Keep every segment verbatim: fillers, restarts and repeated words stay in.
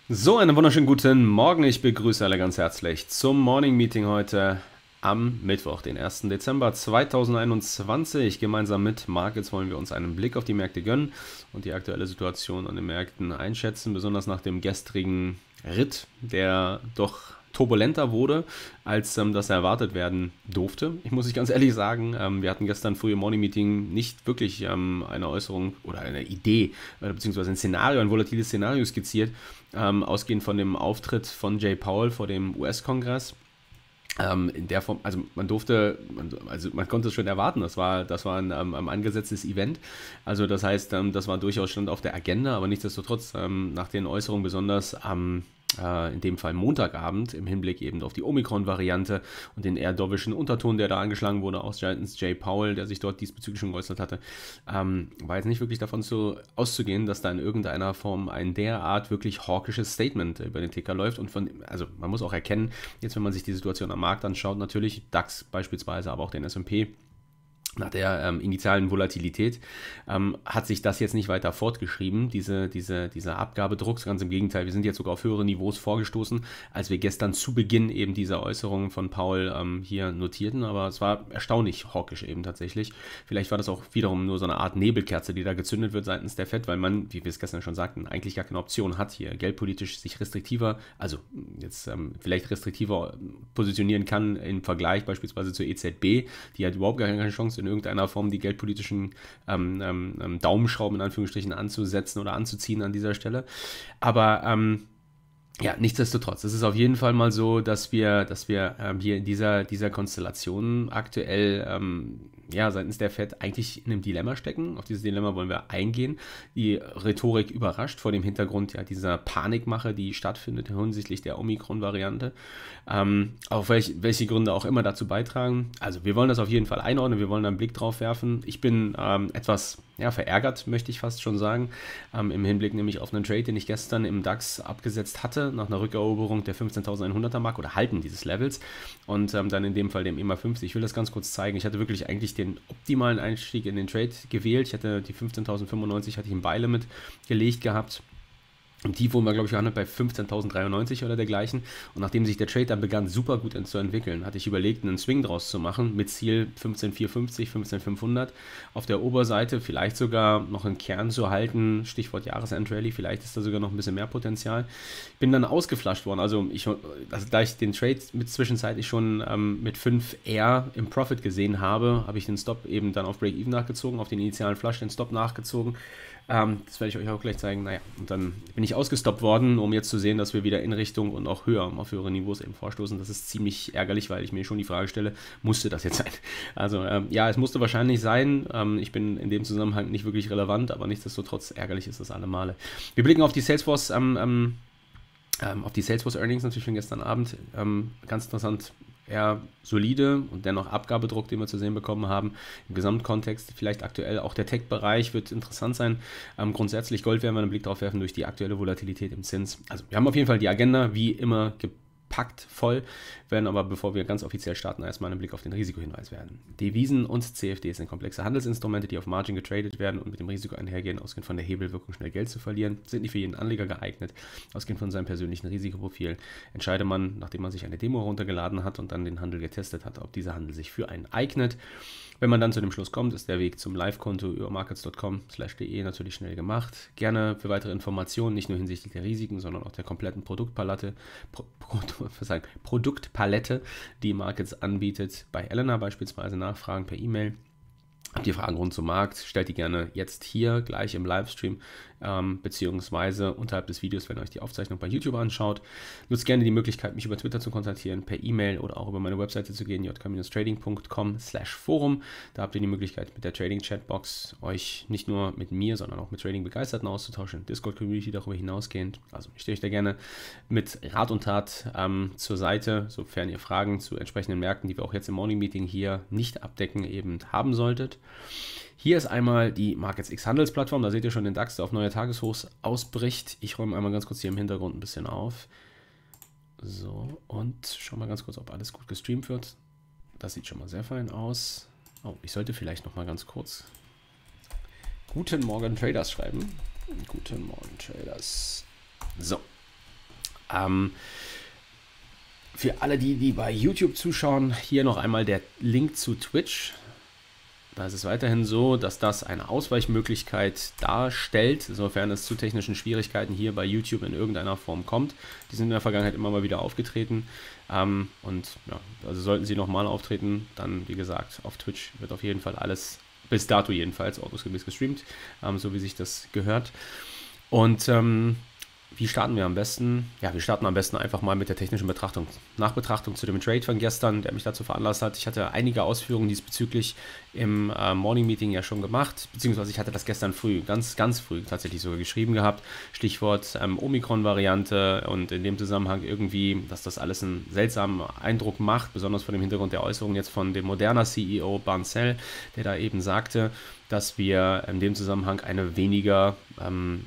So, einen wunderschönen guten Morgen. Ich begrüße alle ganz herzlich zum Morning Meeting heute am Mittwoch, den ersten Dezember zweitausendeinundzwanzig. Gemeinsam mit Markets wollen wir uns einen Blick auf die Märkte gönnen und die aktuelle Situation an den Märkten einschätzen, besonders nach dem gestrigen Ritt, der doch turbulenter wurde, als ähm, das erwartet werden durfte. Ich muss ich ganz ehrlich sagen, ähm, wir hatten gestern früh im Morning Meeting nicht wirklich ähm, eine Äußerung oder eine Idee, äh, beziehungsweise ein Szenario, ein volatiles Szenario skizziert, ähm, ausgehend von dem Auftritt von Jay Powell vor dem U S-Kongress. Ähm, in der Form, also man durfte, man, also man konnte es schon erwarten, das war, das war ein ähm, angesetztes Event, also das heißt, ähm, das war durchaus stand auf der Agenda, aber nichtsdestotrotz ähm, nach den Äußerungen besonders am äh, in dem Fall Montagabend im Hinblick eben auf die Omikron-Variante und den eher dovischen Unterton, der da angeschlagen wurde aus seitens Jay Powell, der sich dort diesbezüglich schon geäußert hatte, ähm, war jetzt nicht wirklich davon zu, auszugehen, dass da in irgendeiner Form ein derart wirklich hawkisches Statement über den Ticker läuft und von, also man muss auch erkennen, jetzt wenn man sich die Situation am Markt anschaut, natürlich DAX beispielsweise, aber auch den S und P, nach der ähm, initialen Volatilität ähm, hat sich das jetzt nicht weiter fortgeschrieben, diese, diese, dieser Abgabedruck. Ganz im Gegenteil, wir sind jetzt sogar auf höhere Niveaus vorgestoßen, als wir gestern zu Beginn eben dieser Äußerungen von Paul ähm, hier notierten. Aber es war erstaunlich hawkisch eben tatsächlich. Vielleicht war das auch wiederum nur so eine Art Nebelkerze, die da gezündet wird seitens der Fed, weil man, wie wir es gestern schon sagten, eigentlich gar keine Option hat, hier geldpolitisch sich restriktiver, also jetzt ähm, vielleicht restriktiver positionieren kann im Vergleich beispielsweise zur E Z B, die hat überhaupt gar keine Chance, in irgendeiner Form die geldpolitischen ähm, ähm, Daumenschrauben in Anführungsstrichen anzusetzen oder anzuziehen an dieser Stelle. Aber ähm, ja, nichtsdestotrotz, es ist auf jeden Fall mal so, dass wir, dass wir ähm, hier in dieser, dieser Konstellation aktuell ähm, ja, seitens der Fed eigentlich in einem Dilemma stecken. Auf dieses Dilemma wollen wir eingehen. Die Rhetorik überrascht vor dem Hintergrund ja dieser Panikmache, die stattfindet hinsichtlich der Omikron-Variante. Ähm, auf welch, welche Gründe auch immer dazu beitragen. Also wir wollen das auf jeden Fall einordnen, wir wollen einen Blick drauf werfen. Ich bin ähm, etwas ja, verärgert, möchte ich fast schon sagen, ähm, im Hinblick nämlich auf einen Trade, den ich gestern im DAX abgesetzt hatte, nach einer Rückeroberung der fünfzehntausendeinhunderter Marke oder Halten dieses Levels und ähm, dann in dem Fall dem E M A fünfzig. Ich will das ganz kurz zeigen. Ich hatte wirklich eigentlich den optimalen Einstieg in den Trade gewählt. Ich hatte die fünfzehntausendfünfundneunzig hatte ich im Beile mit gelegt gehabt. Im Tief wurden wir, glaube ich, gehandelt bei fünfzehntausenddreiundneunzig oder dergleichen. Und nachdem sich der Trade dann begann, super gut zu entwickeln, hatte ich überlegt, einen Swing draus zu machen mit Ziel fünfzehntausendvierhundertfünfzig, fünfzehntausendfünfhundert. Auf der Oberseite vielleicht sogar noch einen Kern zu halten, Stichwort Jahresendrally, vielleicht ist da sogar noch ein bisschen mehr Potenzial. Bin dann ausgeflasht worden. Also, ich, also da ich den Trade mit zwischenzeitlich schon ähm, mit fünf R im Profit gesehen habe, habe ich den Stop eben dann auf Break-Even nachgezogen, auf den initialen Flush den Stop nachgezogen. Ähm, das werde ich euch auch gleich zeigen. Naja, und dann bin ich ausgestoppt worden, um jetzt zu sehen, dass wir wieder in Richtung und auch höher, auf höhere Niveaus eben vorstoßen. Das ist ziemlich ärgerlich, weil ich mir schon die Frage stelle, musste das jetzt sein? Also ähm, ja, es musste wahrscheinlich sein. Ähm, ich bin in dem Zusammenhang nicht wirklich relevant, aber nichtsdestotrotz ärgerlich ist das alle Male. Wir blicken auf die Salesforce, ähm, ähm, ähm, auf die Salesforce Earnings natürlich von gestern Abend. Ähm, ganz interessant. Eher solide und dennoch Abgabedruck, den wir zu sehen bekommen haben. Im Gesamtkontext vielleicht aktuell auch der Tech-Bereich wird interessant sein. Ähm, grundsätzlich Gold werden wir einen Blick drauf werfen durch die aktuelle Volatilität im Zins. Also wir haben auf jeden Fall die Agenda wie immer gepackt voll, werden aber, bevor wir ganz offiziell starten, erstmal einen Blick auf den Risikohinweis werden. Devisen und C F Ds sind komplexe Handelsinstrumente, die auf Margin getradet werden und mit dem Risiko einhergehen, ausgehend von der Hebelwirkung schnell Geld zu verlieren, sind nicht für jeden Anleger geeignet, ausgehend von seinem persönlichen Risikoprofil. Entscheide man, nachdem man sich eine Demo heruntergeladen hat und dann den Handel getestet hat, ob dieser Handel sich für einen eignet. Wenn man dann zu dem Schluss kommt, ist der Weg zum Live-Konto über markets punkt com slash de natürlich schnell gemacht. Gerne für weitere Informationen, nicht nur hinsichtlich der Risiken, sondern auch der kompletten Produktpalette, Pro, Pro, Produktpalette, die Markets anbietet, bei Elena beispielsweise nachfragen per E-Mail. Habt ihr Fragen rund zum Markt, stellt die gerne jetzt hier gleich im Livestream ähm, beziehungsweise unterhalb des Videos, wenn ihr euch die Aufzeichnung bei YouTube anschaut. Nutzt gerne die Möglichkeit, mich über Twitter zu kontaktieren, per E-Mail oder auch über meine Webseite zu gehen, j k trading punkt com slash forum. Da habt ihr die Möglichkeit, mit der Trading-Chatbox euch nicht nur mit mir, sondern auch mit Trading-Begeisterten auszutauschen. Discord-Community darüber hinausgehend. Also ich stehe euch da gerne mit Rat und Tat ähm, zur Seite, sofern ihr Fragen zu entsprechenden Märkten, die wir auch jetzt im Morning Meeting hier nicht abdecken, eben haben solltet. Hier ist einmal die MarketsX Handelsplattform, da seht ihr schon den DAX, der auf neue Tageshochs ausbricht. Ich räume einmal ganz kurz hier im Hintergrund ein bisschen auf. So, und schauen wir ganz kurz, ob alles gut gestreamt wird. Das sieht schon mal sehr fein aus. Oh, ich sollte vielleicht noch mal ganz kurz Guten Morgen Traders schreiben. Guten Morgen Traders. So. Ähm, für alle, die, die bei YouTube zuschauen, hier noch einmal der Link zu Twitch. Da ist es weiterhin so, dass das eine Ausweichmöglichkeit darstellt, sofern es zu technischen Schwierigkeiten hier bei YouTube in irgendeiner Form kommt. Die sind in der Vergangenheit immer mal wieder aufgetreten. Ähm, und ja, also sollten sie nochmal auftreten, dann wie gesagt, auf Twitch wird auf jeden Fall alles, bis dato jedenfalls, ordnungsgemäß gestreamt, ähm, so wie sich das gehört. Und ähm, wie starten wir am besten? Ja, wir starten am besten einfach mal mit der technischen Betrachtung. Nachbetrachtung zu dem Trade von gestern, der mich dazu veranlasst hat. Ich hatte einige Ausführungen diesbezüglich im äh, Morning Meeting ja schon gemacht, beziehungsweise ich hatte das gestern früh, ganz, ganz früh tatsächlich sogar geschrieben gehabt. Stichwort ähm, Omikron-Variante und in dem Zusammenhang irgendwie, dass das alles einen seltsamen Eindruck macht, besonders vor dem Hintergrund der Äußerungen jetzt von dem Moderna C E O Bancel, der da eben sagte, dass wir in dem Zusammenhang eine weniger ähm,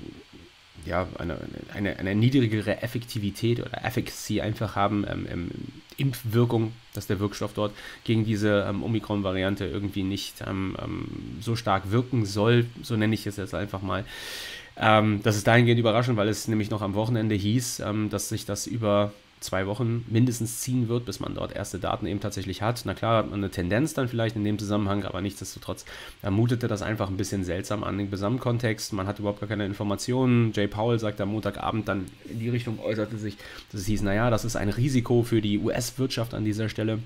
ja, eine, eine, eine niedrigere Effektivität oder Efficacy einfach haben, ähm, ähm, Impfwirkung, dass der Wirkstoff dort gegen diese ähm, Omikron-Variante irgendwie nicht ähm, ähm, so stark wirken soll, so nenne ich es jetzt einfach mal. Ähm, das ist dahingehend überraschend, weil es nämlich noch am Wochenende hieß, ähm, dass sich das über zwei Wochen mindestens ziehen wird, bis man dort erste Daten eben tatsächlich hat. Na klar, hat man eine Tendenz dann vielleicht in dem Zusammenhang, aber nichtsdestotrotz mutete das einfach ein bisschen seltsam an den Gesamtkontext. Man hat überhaupt gar keine Informationen. Jay Powell sagt am Montagabend dann in die Richtung, äußerte sich, dass es hieß, naja, das ist ein Risiko für die U S-Wirtschaft an dieser Stelle.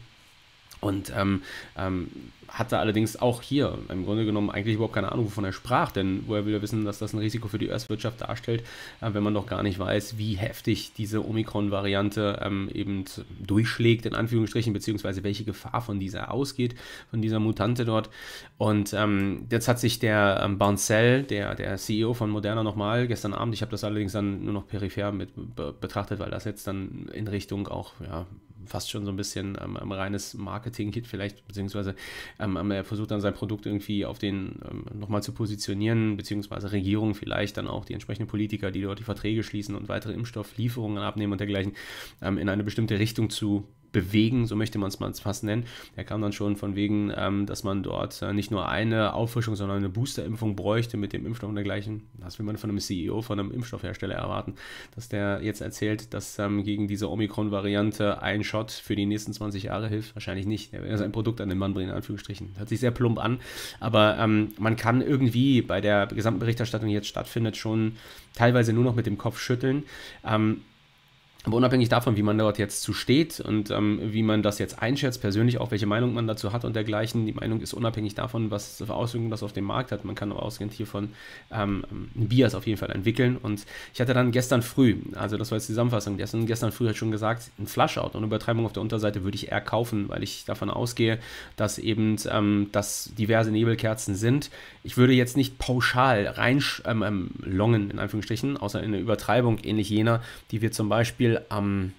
Und ähm, ähm, hatte allerdings auch hier im Grunde genommen eigentlich überhaupt keine Ahnung, wovon er sprach, denn woher will er wissen, dass das ein Risiko für die U S-Wirtschaft darstellt, äh, wenn man doch gar nicht weiß, wie heftig diese Omikron-Variante ähm, eben durchschlägt, in Anführungsstrichen, beziehungsweise welche Gefahr von dieser ausgeht, von dieser Mutante dort. Und ähm, jetzt hat sich der ähm, Bancel, der, der C E O von Moderna nochmal gestern Abend, ich habe das allerdings dann nur noch peripher mit be betrachtet, weil das jetzt dann in Richtung auch, ja, fast schon so ein bisschen ähm, ein reines Marketing-Kit vielleicht, beziehungsweise ähm, er versucht dann sein Produkt irgendwie auf den ähm, nochmal zu positionieren, beziehungsweise Regierung vielleicht dann auch die entsprechenden Politiker, die dort die Verträge schließen und weitere Impfstofflieferungen abnehmen und dergleichen, ähm, in eine bestimmte Richtung zu bewegen, so möchte man es mal fast nennen. Er kam dann schon von wegen, ähm, dass man dort äh, nicht nur eine Auffrischung, sondern eine Boosterimpfung bräuchte mit dem Impfstoff und dergleichen. Das will man von einem C E O, von einem Impfstoffhersteller erwarten, dass der jetzt erzählt, dass ähm, gegen diese Omikron-Variante ein Shot für die nächsten zwanzig Jahre hilft. Wahrscheinlich nicht. Er will sein Produkt an den Mann bringen, in Anführungsstrichen. Hört sich sehr plump an, aber ähm, man kann irgendwie bei der gesamten Berichterstattung, die jetzt stattfindet, schon teilweise nur noch mit dem Kopf schütteln. Ähm, Aber unabhängig davon, wie man dort jetzt zu steht und ähm, wie man das jetzt einschätzt, persönlich auch, welche Meinung man dazu hat und dergleichen, die Meinung ist unabhängig davon, was für Auswirkungen das auf den Markt hat. Man kann aber ausgehend hiervon ähm, ein Bias auf jeden Fall entwickeln. Und ich hatte dann gestern früh, also das war jetzt die Zusammenfassung, gestern, gestern früh hat schon gesagt, ein Flushout und Übertreibung auf der Unterseite würde ich eher kaufen, weil ich davon ausgehe, dass eben ähm, das diverse Nebelkerzen sind. Ich würde jetzt nicht pauschal rein ähm, ähm, longen, in Anführungsstrichen, außer in eine Übertreibung, ähnlich jener, die wir zum Beispiel am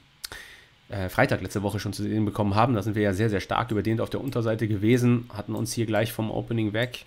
äh, Freitag letzte Woche schon zu sehen bekommen haben. Da sind wir ja sehr, sehr stark überdehnt auf der Unterseite gewesen, hatten uns hier gleich vom Opening weg,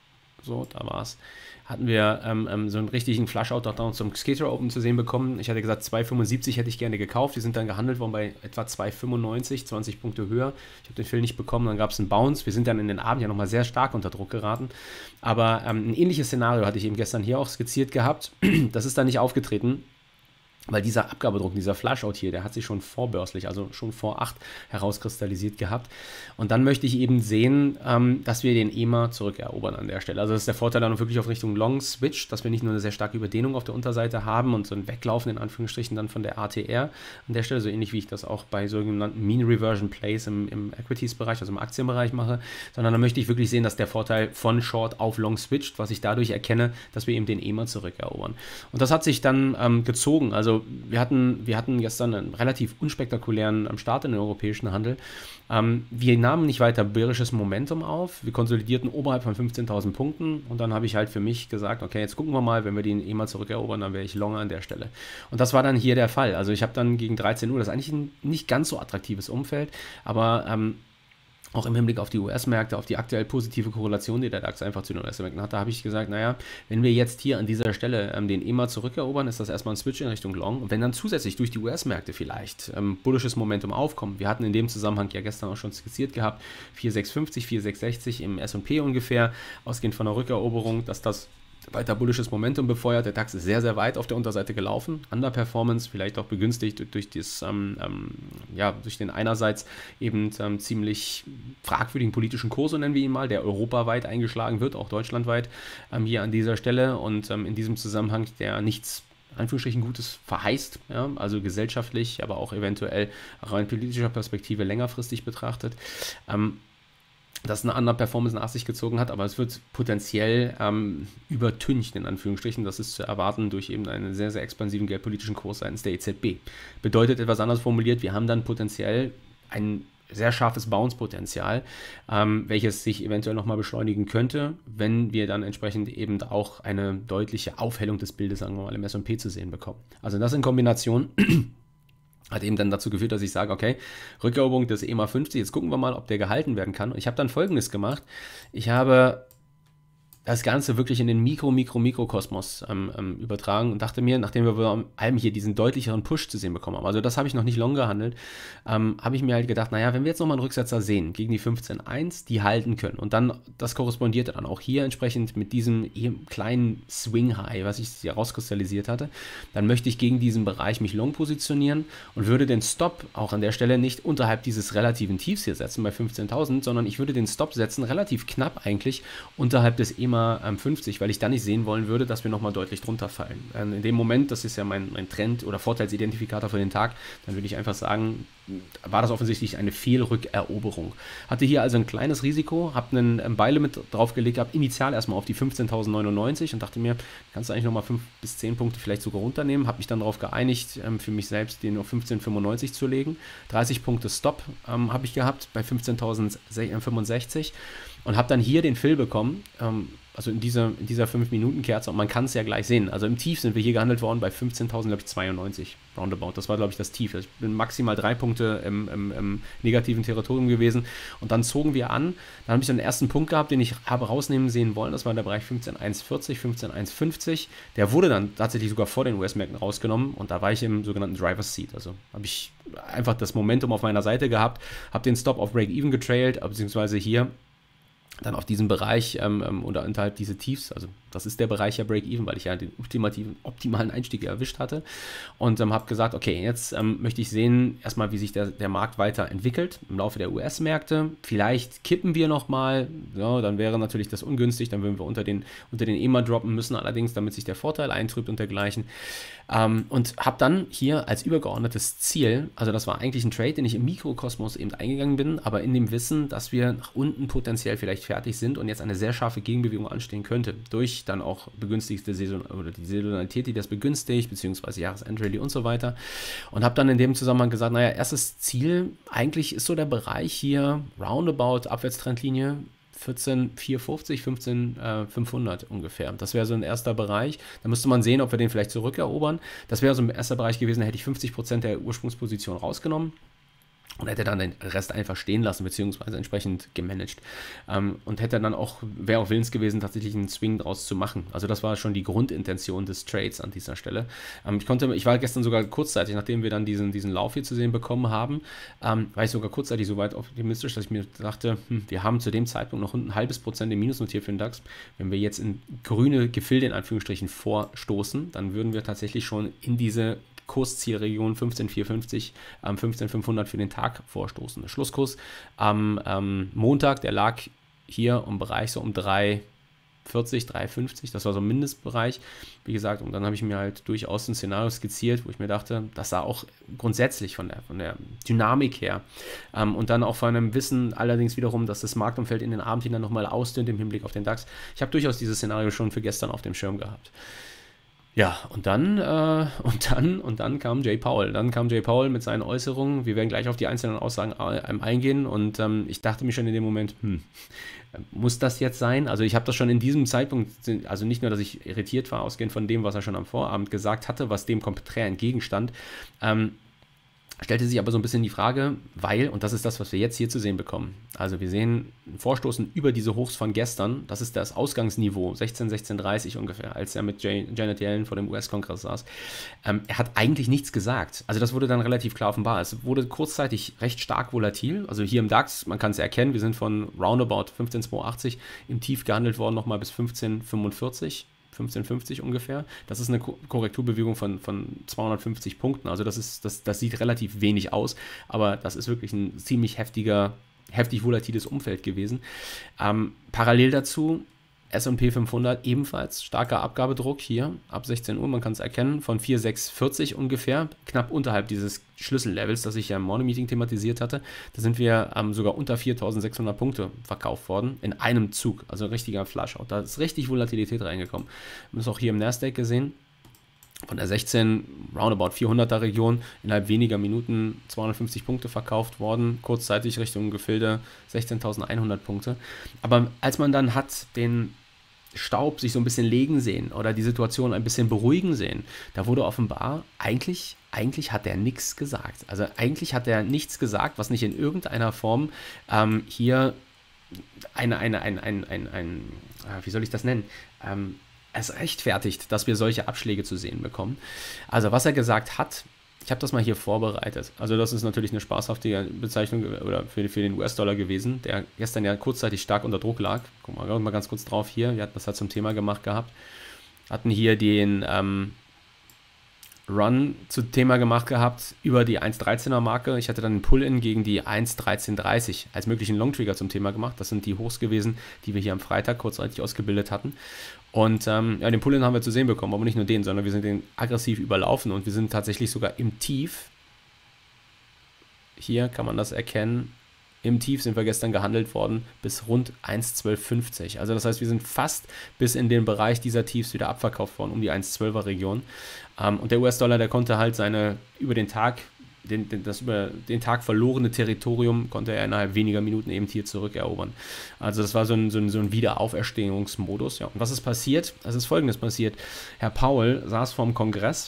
so, da war es, hatten wir ähm, ähm, so einen richtigen Flushout da zum Skater Open zu sehen bekommen. Ich hatte gesagt, zwei fünfundsiebzig hätte ich gerne gekauft. Die sind dann gehandelt worden bei etwa zwei fünfundneunzig, zwanzig Punkte höher. Ich habe den Fill nicht bekommen, dann gab es einen Bounce. Wir sind dann in den Abend ja nochmal sehr stark unter Druck geraten. Aber ähm, ein ähnliches Szenario hatte ich eben gestern hier auch skizziert gehabt. Das ist dann nicht aufgetreten. Weil dieser Abgabedruck, dieser Flushout hier, der hat sich schon vorbörslich, also schon vor acht herauskristallisiert gehabt. Und dann möchte ich eben sehen, ähm, dass wir den E M A zurückerobern an der Stelle. Also das ist der Vorteil dann wirklich auf Richtung Long Switch, dass wir nicht nur eine sehr starke Überdehnung auf der Unterseite haben und so ein Weglaufen in Anführungsstrichen dann von der A T R an der Stelle, so ähnlich wie ich das auch bei sogenannten Mean Reversion Plays im, im Equities-Bereich, also im Aktienbereich mache, sondern dann möchte ich wirklich sehen, dass der Vorteil von Short auf Long switcht, was ich dadurch erkenne, dass wir eben den E M A zurückerobern. Und das hat sich dann ähm, gezogen, also wir hatten, wir hatten gestern einen relativ unspektakulären am Start in den europäischen Handel. Ähm, wir nahmen nicht weiter bärisches Momentum auf. Wir konsolidierten oberhalb von fünfzehntausend Punkten und dann habe ich halt für mich gesagt, okay, jetzt gucken wir mal, wenn wir den eh mal zurückerobern, dann wäre ich longer an der Stelle. Und das war dann hier der Fall. Also ich habe dann gegen dreizehn Uhr, das ist eigentlich ein nicht ganz so attraktives Umfeld, aber ähm, auch im Hinblick auf die U S-Märkte, auf die aktuell positive Korrelation, die der DAX einfach zu den U S-Märkten hat, da habe ich gesagt, naja, wenn wir jetzt hier an dieser Stelle ähm, den E M A zurückerobern, ist das erstmal ein Switch in Richtung Long. Und wenn dann zusätzlich durch die U S-Märkte vielleicht ähm, bullisches Momentum aufkommt, wir hatten in dem Zusammenhang ja gestern auch schon skizziert gehabt, vier Komma sechshundertfünfzig, vier Komma sechshundertsechzig im S und P ungefähr, ausgehend von der Rückeroberung, dass das weiter bullisches Momentum befeuert. Der DAX ist sehr, sehr weit auf der Unterseite gelaufen. Underperformance, vielleicht auch begünstigt durch, durch, dieses, ähm, ähm, ja, durch den einerseits eben ähm, ziemlich fragwürdigen politischen Kurs, so nennen wir ihn mal, der europaweit eingeschlagen wird, auch deutschlandweit ähm, hier an dieser Stelle. Und ähm, in diesem Zusammenhang, der nichts in Anführungsstrichen Gutes verheißt, ja, also gesellschaftlich, aber auch eventuell rein politischer Perspektive längerfristig betrachtet. Ähm, das eine andere Performance nach sich gezogen hat, aber es wird potenziell ähm, übertüncht, in Anführungsstrichen. Das ist zu erwarten durch eben einen sehr, sehr expansiven geldpolitischen Kurs seitens der E Z B. Bedeutet etwas anders formuliert, wir haben dann potenziell ein sehr scharfes Bounce-Potenzial, ähm, welches sich eventuell nochmal beschleunigen könnte, wenn wir dann entsprechend eben auch eine deutliche Aufhellung des Bildes, sagen wir mal, im S und P zu sehen bekommen. Also das in Kombination hat eben dann dazu geführt, dass ich sage, okay, Rückeroberung des E M A fünfzig, jetzt gucken wir mal, ob der gehalten werden kann. Und ich habe dann Folgendes gemacht. Ich habe das Ganze wirklich in den Mikro, Mikro, Mikrokosmos ähm, ähm, übertragen und dachte mir, nachdem wir vor allem hier diesen deutlicheren Push zu sehen bekommen haben, also das habe ich noch nicht long gehandelt, ähm, habe ich mir halt gedacht, naja, wenn wir jetzt nochmal einen Rücksetzer sehen gegen die fünfzehn Komma eins, die halten können und dann, das korrespondierte dann auch hier entsprechend mit diesem kleinen Swing-High, was ich hier rauskristallisiert hatte, dann möchte ich gegen diesen Bereich mich long positionieren und würde den Stop auch an der Stelle nicht unterhalb dieses relativen Tiefs hier setzen bei fünfzehntausend, sondern ich würde den Stop setzen, relativ knapp eigentlich, unterhalb des E M A fünfzig, weil ich dann nicht sehen wollen würde, dass wir nochmal deutlich drunter fallen. In dem Moment, das ist ja mein, mein Trend- oder Vorteilsidentifikator für den Tag, dann würde ich einfach sagen, war das offensichtlich eine Fehlrückeroberung. Hatte hier also ein kleines Risiko, habe einen Buy-Limit draufgelegt, habe initial erstmal auf die fünfzehntausendneunundneunzig und dachte mir, kannst du eigentlich nochmal fünf bis zehn Punkte vielleicht sogar runternehmen, habe mich dann darauf geeinigt, für mich selbst den auf fünfzehntausendfünfundneunzig zu legen. dreißig Punkte Stop ähm, habe ich gehabt bei fünfzehntausendfünfundsechzig und habe dann hier den Fill bekommen, ähm, also in dieser, in dieser fünf Minuten Kerze, und man kann es ja gleich sehen. Also im Tief sind wir hier gehandelt worden bei fünfzehntausendzweiundneunzig, roundabout. Das war, glaube ich, das Tief. Ich bin maximal drei Punkte im, im, im negativen Territorium gewesen. Und dann zogen wir an. Dann habe ich einen ersten Punkt gehabt, den ich habe rausnehmen sehen wollen. Das war der Bereich fünfzehn Komma hundertvierzig, fünfzehn Komma hundertfünfzig. Der wurde dann tatsächlich sogar vor den U S-Märkten rausgenommen. Und da war ich im sogenannten Driver's Seat. Also habe ich einfach das Momentum auf meiner Seite gehabt, habe den Stop auf Break-Even getrailt, beziehungsweise hier dann auf diesem Bereich ähm, oder unterhalb diese Tiefs, also das ist der Bereich ja Break-Even, weil ich ja den ultimativen, optimalen Einstieg erwischt hatte und ähm, habe gesagt, okay, jetzt ähm, möchte ich sehen, erstmal, wie sich der, der Markt weiterentwickelt im Laufe der U S-Märkte. Vielleicht kippen wir nochmal, ja, dann wäre natürlich das ungünstig, dann würden wir unter den, unter den E M A droppen müssen, allerdings, damit sich der Vorteil eintrübt und dergleichen. Ähm, und habe dann hier als übergeordnetes Ziel, also das war eigentlich ein Trade, den ich im Mikrokosmos eben eingegangen bin, aber in dem Wissen, dass wir nach unten potenziell vielleicht fertig sind und jetzt eine sehr scharfe Gegenbewegung anstehen könnte, durch dann auch begünstigte Saison oder die Saisonalität, die das begünstigt, beziehungsweise Jahresendrallye und so weiter. Und habe dann in dem Zusammenhang gesagt, naja, erstes Ziel, eigentlich ist so der Bereich hier roundabout Abwärtstrendlinie vierzehn Komma vierhundertfünfzig, fünfzehn Komma fünfhundert ungefähr. Das wäre so ein erster Bereich. Da müsste man sehen, ob wir den vielleicht zurückerobern. Das wäre so ein erster Bereich gewesen, da hätte ich fünfzig Prozent der Ursprungsposition rausgenommen und hätte dann den Rest einfach stehen lassen, beziehungsweise entsprechend gemanagt. Ähm, und hätte dann auch, wäre auch willens gewesen, tatsächlich einen Swing draus zu machen. Also das war schon die Grundintention des Trades an dieser Stelle. Ähm, ich konnte, ich war gestern sogar kurzzeitig, nachdem wir dann diesen, diesen Lauf hier zu sehen bekommen haben, ähm, war ich sogar kurzzeitig so weit optimistisch, dass ich mir dachte, hm, wir haben zu dem Zeitpunkt noch ein halbes Prozent im Minus notiert für den DAX. Wenn wir jetzt in grüne Gefilde in Anführungsstrichen vorstoßen, dann würden wir tatsächlich schon in diese Kurszielregion fünfzehn Komma vierhundertfünfzig, ähm, fünfzehn Komma fünfhundert für den Tag vorstoßen. Der Schlusskurs am ähm, Montag, der lag hier im Bereich so um drei vierzig, drei fünfzig, das war so ein Mindestbereich, wie gesagt, und dann habe ich mir halt durchaus ein Szenario skizziert, wo ich mir dachte, das sah auch grundsätzlich von der, von der Dynamik her ähm, und dann auch von einem Wissen allerdings wiederum, dass das Marktumfeld in den Abend hinein nochmal ausdünnt im Hinblick auf den DAX. Ich habe durchaus dieses Szenario schon für gestern auf dem Schirm gehabt. Ja, und dann, äh, und dann, und dann kam Jay Powell. Dann kam Jay Powell mit seinen Äußerungen. Wir werden gleich auf die einzelnen Aussagen eingehen. Und ähm, ich dachte mir schon in dem Moment, hm, muss das jetzt sein? Also ich habe das schon in diesem Zeitpunkt, also nicht nur, dass ich irritiert war, ausgehend von dem, was er schon am Vorabend gesagt hatte, was dem konträr entgegenstand, ähm, stellte sich aber so ein bisschen die Frage, weil, und das ist das, was wir jetzt hier zu sehen bekommen, also wir sehen ein Vorstoßen über diese Hochs von gestern, das ist das Ausgangsniveau, sechzehn, sechzehn dreißig ungefähr, als er mit Jay, Janet Yellen vor dem U S-Kongress saß. Ähm, er hat eigentlich nichts gesagt, also das wurde dann relativ klar offenbar. Es wurde kurzzeitig recht stark volatil, also hier im DAX, man kann es erkennen, wir sind von roundabout fünfzehn Komma zweihundertachtzig im Tief gehandelt worden, nochmal bis fünfzehn Komma fünfundvierzig. fünfzehn fünfzig ungefähr. Das ist eine Korrekturbewegung von, von zweihundertfünfzig Punkten. Also das, ist, das, das sieht relativ wenig aus, aber das ist wirklich ein ziemlich heftiger, heftig volatiles Umfeld gewesen. Ähm, parallel dazu S und P fünfhundert ebenfalls starker Abgabedruck hier ab sechzehn Uhr, man kann es erkennen, von vier Komma sechshundertvierzig ungefähr, knapp unterhalb dieses Schlüssellevels, das ich ja im Morning Meeting thematisiert hatte. Da sind wir ähm, sogar unter viertausendsechshundert Punkte verkauft worden, in einem Zug, also ein richtiger Flushout. Da ist richtig Volatilität reingekommen. Wir haben es auch hier im Nasdaq gesehen, von der sechzehn roundabout vierhunderter Region innerhalb weniger Minuten zweihundertfünfzig Punkte verkauft worden, kurzzeitig Richtung Gefilde sechzehntausendeinhundert Punkte. Aber als man dann hat den Staub sich so ein bisschen legen sehen oder die Situation ein bisschen beruhigen sehen, da wurde offenbar, eigentlich, eigentlich hat er nichts gesagt. Also eigentlich hat er nichts gesagt, was nicht in irgendeiner Form ähm, hier eine, eine, ein, ein, ein, ein, wie soll ich das nennen, ähm, es rechtfertigt, dass wir solche Abschläge zu sehen bekommen. Also was er gesagt hat, ich habe das mal hier vorbereitet. Also das ist natürlich eine spaßhafte Bezeichnung oder für, für den U S-Dollar gewesen, der gestern ja kurzzeitig stark unter Druck lag. Guck mal, mal ganz kurz drauf hier. Wir hatten das halt zum Thema gemacht gehabt. Hatten hier den ähm, Run zu Thema gemacht gehabt über die eins Komma dreizehner Marke. Ich hatte dann einen Pull-In gegen die eins Komma dreizehn dreißig als möglichen Long-Trigger zum Thema gemacht. Das sind die Hochs gewesen, die wir hier am Freitag kurzzeitig ausgebildet hatten. Und ähm, ja, den Pull-In haben wir zu sehen bekommen, aber nicht nur den, sondern wir sind den aggressiv überlaufen und wir sind tatsächlich sogar im Tief. Hier kann man das erkennen. Im Tief sind wir gestern gehandelt worden bis rund eins Komma zwölf fünfzig. Also das heißt, wir sind fast bis in den Bereich dieser Tiefs wieder abverkauft worden, um die eins Komma zwölfer Region. Ähm, und der U S-Dollar, der konnte halt seine über den Tag, den, den, das über den Tag verlorene Territorium, konnte er innerhalb weniger Minuten eben hier zurückerobern. Also das war so ein, so ein, so ein Wiederauferstehungsmodus. Ja. Und was ist passiert? Es ist Folgendes passiert. Herr Powell saß vorm Kongress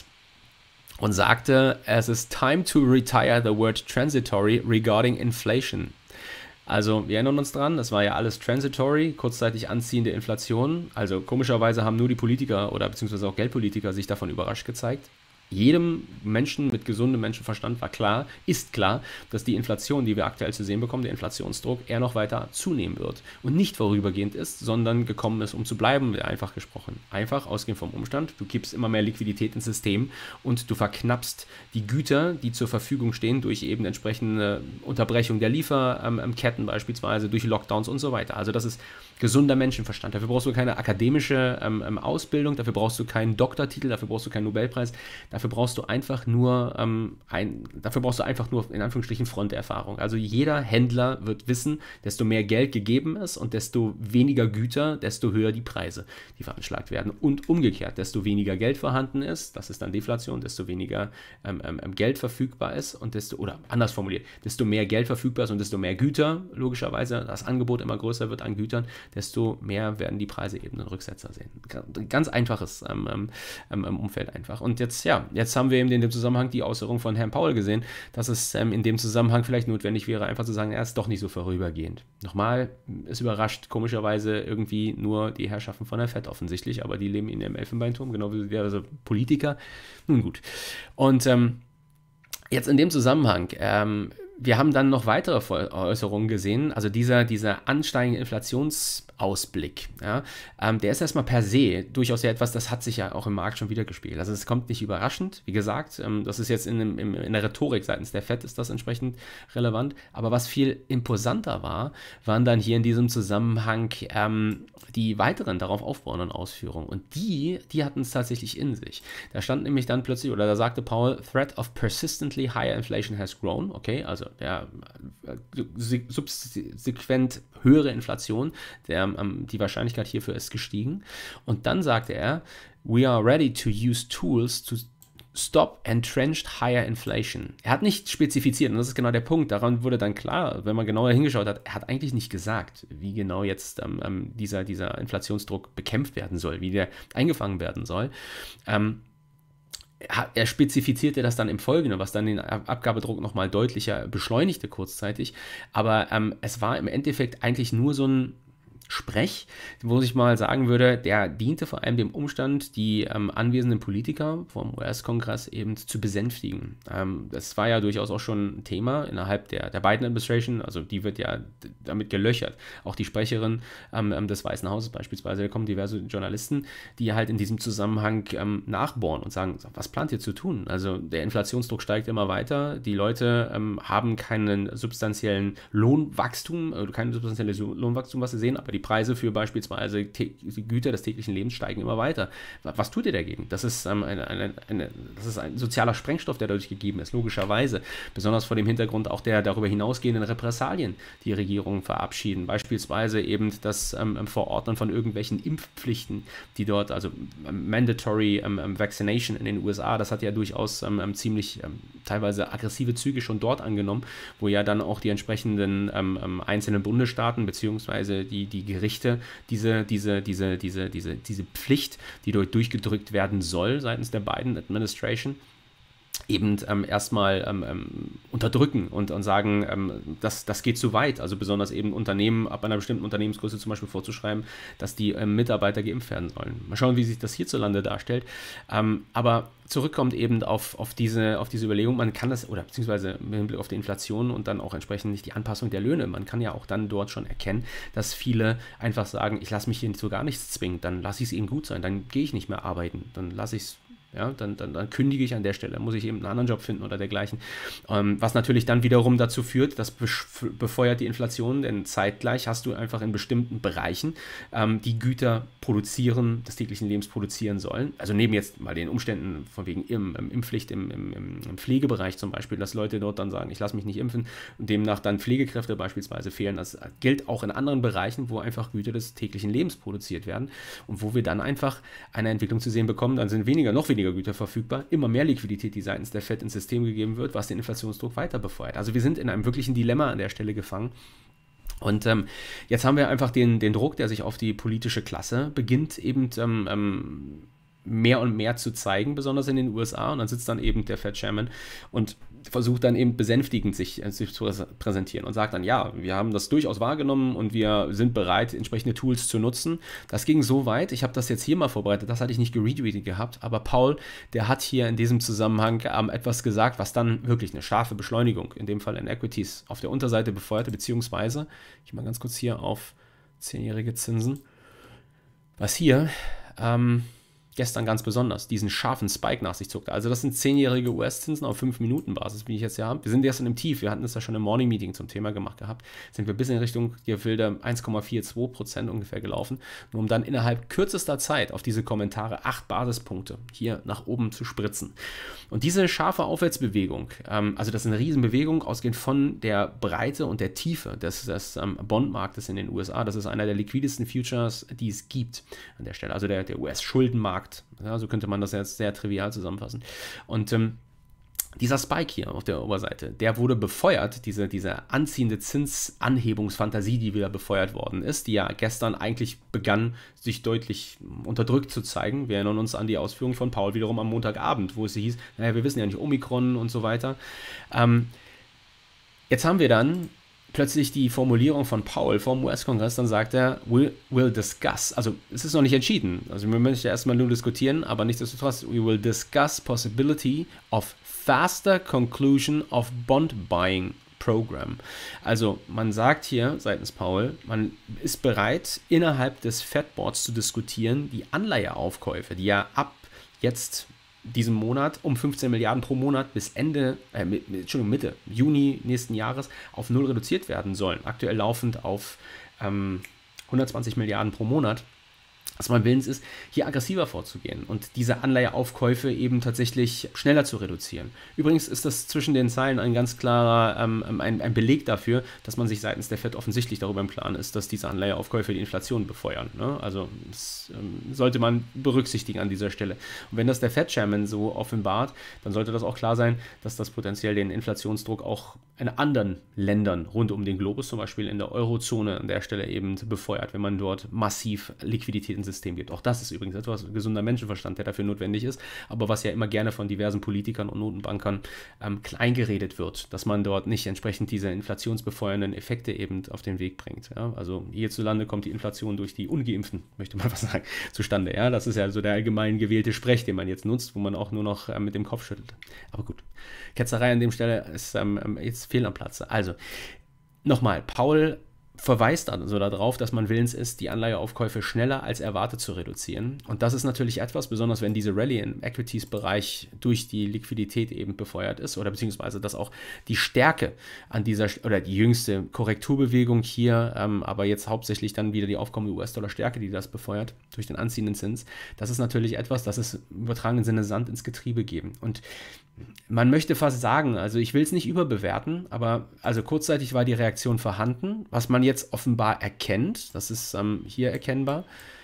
und sagte, es ist time to retire the word transitory regarding inflation. Also wir erinnern uns dran, das war ja alles transitory, kurzzeitig anziehende Inflation. Also komischerweise haben nur die Politiker oder beziehungsweise auch Geldpolitiker sich davon überrascht gezeigt. Jedem Menschen mit gesundem Menschenverstand war klar, ist klar, dass die Inflation, die wir aktuell zu sehen bekommen, der Inflationsdruck, eher noch weiter zunehmen wird und nicht vorübergehend ist, sondern gekommen ist, um zu bleiben, einfach gesprochen. Einfach ausgehend vom Umstand, du gibst immer mehr Liquidität ins System und du verknappst die Güter, die zur Verfügung stehen, durch eben entsprechende Unterbrechung der Lieferketten beispielsweise, durch Lockdowns und so weiter. Also das ist gesunder Menschenverstand. Dafür brauchst du keine akademische ähm, Ausbildung, dafür brauchst du keinen Doktortitel, dafür brauchst du keinen Nobelpreis. Dafür brauchst du einfach nur, ähm, ein, dafür brauchst du einfach nur in Anführungsstrichen Fronterfahrung. Also jeder Händler wird wissen, desto mehr Geld gegeben ist und desto weniger Güter, desto höher die Preise, die veranschlagt werden. Und umgekehrt, desto weniger Geld vorhanden ist, das ist dann Deflation, desto weniger ähm, ähm, Geld verfügbar ist und desto, oder anders formuliert, desto mehr Geld verfügbar ist und desto mehr Güter, logischerweise, das Angebot immer größer wird an Gütern, desto mehr werden die Preise eben einen Rücksetzer sehen. Ganz einfaches ähm, ähm, Umfeld einfach. Und jetzt, ja, jetzt haben wir eben in dem Zusammenhang die Äußerung von Herrn Powell gesehen, dass es ähm, in dem Zusammenhang vielleicht notwendig wäre, einfach zu sagen, er ist doch nicht so vorübergehend. Nochmal, es überrascht komischerweise irgendwie nur die Herrschaften von der Fed offensichtlich, aber die leben in dem Elfenbeinturm, genau wie also Politiker. Nun gut. Und ähm, jetzt in dem Zusammenhang, ähm, wir haben dann noch weitere Äußerungen gesehen, also dieser, dieser ansteigende Inflationsausblick, ja, ähm, der ist erstmal per se durchaus ja etwas, das hat sich ja auch im Markt schon wieder gespielt. Also es kommt nicht überraschend, wie gesagt, ähm, das ist jetzt in, in, in der Rhetorik seitens der Fed ist das entsprechend relevant, aber was viel imposanter war, waren dann hier in diesem Zusammenhang ähm, die weiteren darauf aufbauenden Ausführungen und die, die hatten es tatsächlich in sich. Da stand nämlich dann plötzlich, oder da sagte Powell, Threat of persistently higher inflation has grown, okay, also der subsequent höhere Inflation, der, die Wahrscheinlichkeit hierfür ist gestiegen. Und dann sagte er, we are ready to use tools to stop entrenched higher inflation. Er hat nicht spezifiziert, und das ist genau der Punkt, daran wurde dann klar, wenn man genauer hingeschaut hat, er hat eigentlich nicht gesagt, wie genau jetzt ähm, dieser, dieser Inflationsdruck bekämpft werden soll, wie der eingefangen werden soll. Ähm, Er spezifizierte das dann im Folgenden, was dann den Abgabedruck nochmal deutlicher beschleunigte kurzzeitig. Aber ähm, es war im Endeffekt eigentlich nur so ein Sprech, wo ich mal sagen würde, der diente vor allem dem Umstand, die ähm, anwesenden Politiker vom U S-Kongress eben zu besänftigen. Ähm, das war ja durchaus auch schon ein Thema innerhalb der, der Biden-Administration, also die wird ja damit gelöchert. Auch die Sprecherin ähm, des Weißen Hauses beispielsweise, da kommen diverse Journalisten, die halt in diesem Zusammenhang ähm, nachbohren und sagen, was plant ihr zu tun? Also der Inflationsdruck steigt immer weiter, die Leute ähm, haben keinen substanziellen Lohnwachstum, äh, kein substanzielles Lohnwachstum, was sie sehen, aber die Preise für beispielsweise die Güter des täglichen Lebens steigen immer weiter. Was tut ihr dagegen? Das ist, ähm, eine, eine, eine, das ist ein sozialer Sprengstoff, der dadurch gegeben ist, logischerweise. Besonders vor dem Hintergrund auch der darüber hinausgehenden Repressalien, die Regierungen verabschieden. Beispielsweise eben das ähm, Verordnen von irgendwelchen Impfpflichten, die dort, also ähm, Mandatory ähm, Vaccination in den U S A, das hat ja durchaus ähm, ziemlich ähm, teilweise aggressive Züge schon dort angenommen, wo ja dann auch die entsprechenden ähm, einzelnen Bundesstaaten beziehungsweise die, die Gerichte diese, diese, diese, diese, diese, diese Pflicht, die dort durchgedrückt werden soll seitens der Biden Administration, eben ähm, erstmal ähm, unterdrücken und, und sagen, ähm, das, das geht zu weit. Also besonders eben Unternehmen, ab einer bestimmten Unternehmensgröße zum Beispiel vorzuschreiben, dass die ähm, Mitarbeiter geimpft werden sollen. Mal schauen, wie sich das hierzulande darstellt. Ähm, aber zurückkommt eben auf, auf, diese, auf diese Überlegung, man kann das, oder beziehungsweise mit Hinblick auf die Inflation und dann auch entsprechend nicht die Anpassung der Löhne, man kann ja auch dann dort schon erkennen, dass viele einfach sagen, ich lasse mich hier zu gar nichts zwingen, dann lasse ich es eben gut sein, dann gehe ich nicht mehr arbeiten, dann lasse ich es Ja, dann, dann, dann kündige ich an der Stelle, muss ich eben einen anderen Job finden oder dergleichen. Ähm, was natürlich dann wiederum dazu führt, das befeuert die Inflation, denn zeitgleich hast du einfach in bestimmten Bereichen, ähm, die Güter produzieren, des täglichen Lebens produzieren sollen. Also neben jetzt mal den Umständen von wegen im, im Impfpflicht im, im, im Pflegebereich zum Beispiel, dass Leute dort dann sagen, ich lasse mich nicht impfen und demnach dann Pflegekräfte beispielsweise fehlen. Das gilt auch in anderen Bereichen, wo einfach Güter des täglichen Lebens produziert werden und wo wir dann einfach eine Entwicklung zu sehen bekommen, dann sind weniger, noch weniger Güter verfügbar, immer mehr Liquidität, die seitens der Fed ins System gegeben wird, was den Inflationsdruck weiter befeuert. Also wir sind in einem wirklichen Dilemma an der Stelle gefangen. Und ähm, jetzt haben wir einfach den, den Druck, der sich auf die politische Klasse beginnt, eben ähm, ähm, mehr und mehr zu zeigen, besonders in den U S A. Und dann sitzt dann eben der Fed-Chairman und versucht dann eben besänftigend sich, äh, sich zu präsentieren und sagt dann, ja, wir haben das durchaus wahrgenommen und wir sind bereit, entsprechende Tools zu nutzen. Das ging so weit, ich habe das jetzt hier mal vorbereitet, das hatte ich nicht geretweetet gehabt, aber Paul, der hat hier in diesem Zusammenhang ähm, etwas gesagt, was dann wirklich eine scharfe Beschleunigung, in dem Fall in Equities, auf der Unterseite befeuerte, beziehungsweise, ich mal ganz kurz hier auf zehnjährige Zinsen, was hier, ähm, gestern ganz besonders diesen scharfen Spike nach sich zog. Also das sind zehnjährige U S-Zinsen auf fünf Minuten Basis, wie ich jetzt hier habe. Wir sind gestern im Tief, wir hatten das ja schon im Morning Meeting zum Thema gemacht gehabt, sind wir bis in Richtung Gefilde eins Komma zweiundvierzig Prozent ungefähr gelaufen, nur um dann innerhalb kürzester Zeit auf diese Kommentare acht Basispunkte hier nach oben zu spritzen. Und diese scharfe Aufwärtsbewegung, ähm, also das ist eine Riesenbewegung, ausgehend von der Breite und der Tiefe des, des ähm, Bondmarktes in den U S A. Das ist einer der liquidesten Futures, die es gibt an der Stelle, also der, der U S-Schuldenmarkt. Ja, so könnte man das jetzt sehr trivial zusammenfassen. Und ähm, dieser Spike hier auf der Oberseite, der wurde befeuert, diese, diese anziehende Zinsanhebungsfantasie, die wieder befeuert worden ist, die ja gestern eigentlich begann, sich deutlich unterdrückt zu zeigen. Wir erinnern uns an die Ausführungen von Paul wiederum am Montagabend, wo es hieß, naja, wir wissen ja nicht, Omikron und so weiter. Ähm, jetzt haben wir dann plötzlich die Formulierung von Paul vom U S-Kongress, dann sagt er, we'll, we'll discuss, also es ist noch nicht entschieden, also wir möchten ja erstmal nur diskutieren, aber nichtsdestotrotz, we will discuss possibility of faster conclusion of bond buying program. Also man sagt hier seitens Paul, man ist bereit, innerhalb des Fed-Boards zu diskutieren, die Anleiheaufkäufe, die ja ab jetzt diesem Monat um fünfzehn Milliarden pro Monat bis Ende, äh, Entschuldigung, Mitte Juni nächsten Jahres auf null reduziert werden sollen. Aktuell laufend auf ähm, hundertzwanzig Milliarden pro Monat. Dass man willens ist, hier aggressiver vorzugehen und diese Anleiheaufkäufe eben tatsächlich schneller zu reduzieren. Übrigens ist das zwischen den Zeilen ein ganz klarer ähm, ein, ein Beleg dafür, dass man sich seitens der Fed offensichtlich darüber im Klaren ist, dass diese Anleiheaufkäufe die Inflation befeuern. Ne? Also das ähm, sollte man berücksichtigen an dieser Stelle. Und wenn das der Fed-Chairman so offenbart, dann sollte das auch klar sein, dass das potenziell den Inflationsdruck auch in anderen Ländern rund um den Globus, zum Beispiel in der Eurozone, an der Stelle eben befeuert, wenn man dort massiv Liquidität ins System gibt. Auch das ist übrigens etwas, gesunder Menschenverstand, der dafür notwendig ist, aber was ja immer gerne von diversen Politikern und Notenbankern ähm, kleingeredet wird, dass man dort nicht entsprechend diese inflationsbefeuernden Effekte eben auf den Weg bringt. Ja? Also hierzulande kommt die Inflation durch die Ungeimpften, möchte man was sagen, zustande. Ja? Das ist ja so der allgemein gewählte Sprech, den man jetzt nutzt, wo man auch nur noch äh, mit dem Kopf schüttelt. Aber gut, Ketzerei an dem Stelle ist ähm, jetzt fehl am Platze. Also, nochmal, Paul verweist also darauf, dass man willens ist, die Anleiheaufkäufe schneller als erwartet zu reduzieren. Und das ist natürlich etwas, besonders wenn diese Rallye im Equities-Bereich durch die Liquidität eben befeuert ist oder beziehungsweise dass auch die Stärke an dieser, oder die jüngste Korrekturbewegung hier, ähm, aber jetzt hauptsächlich dann wieder die aufkommende U S-Dollar-Stärke, die das befeuert durch den anziehenden Zins. Das ist natürlich etwas, das ist im übertragenen Sinne Sand ins Getriebe geben. Und man möchte fast sagen, also ich will es nicht überbewerten, aber also kurzzeitig war die Reaktion vorhanden, was man jetzt offenbar erkennt, das ist ähm, hier erkennbar,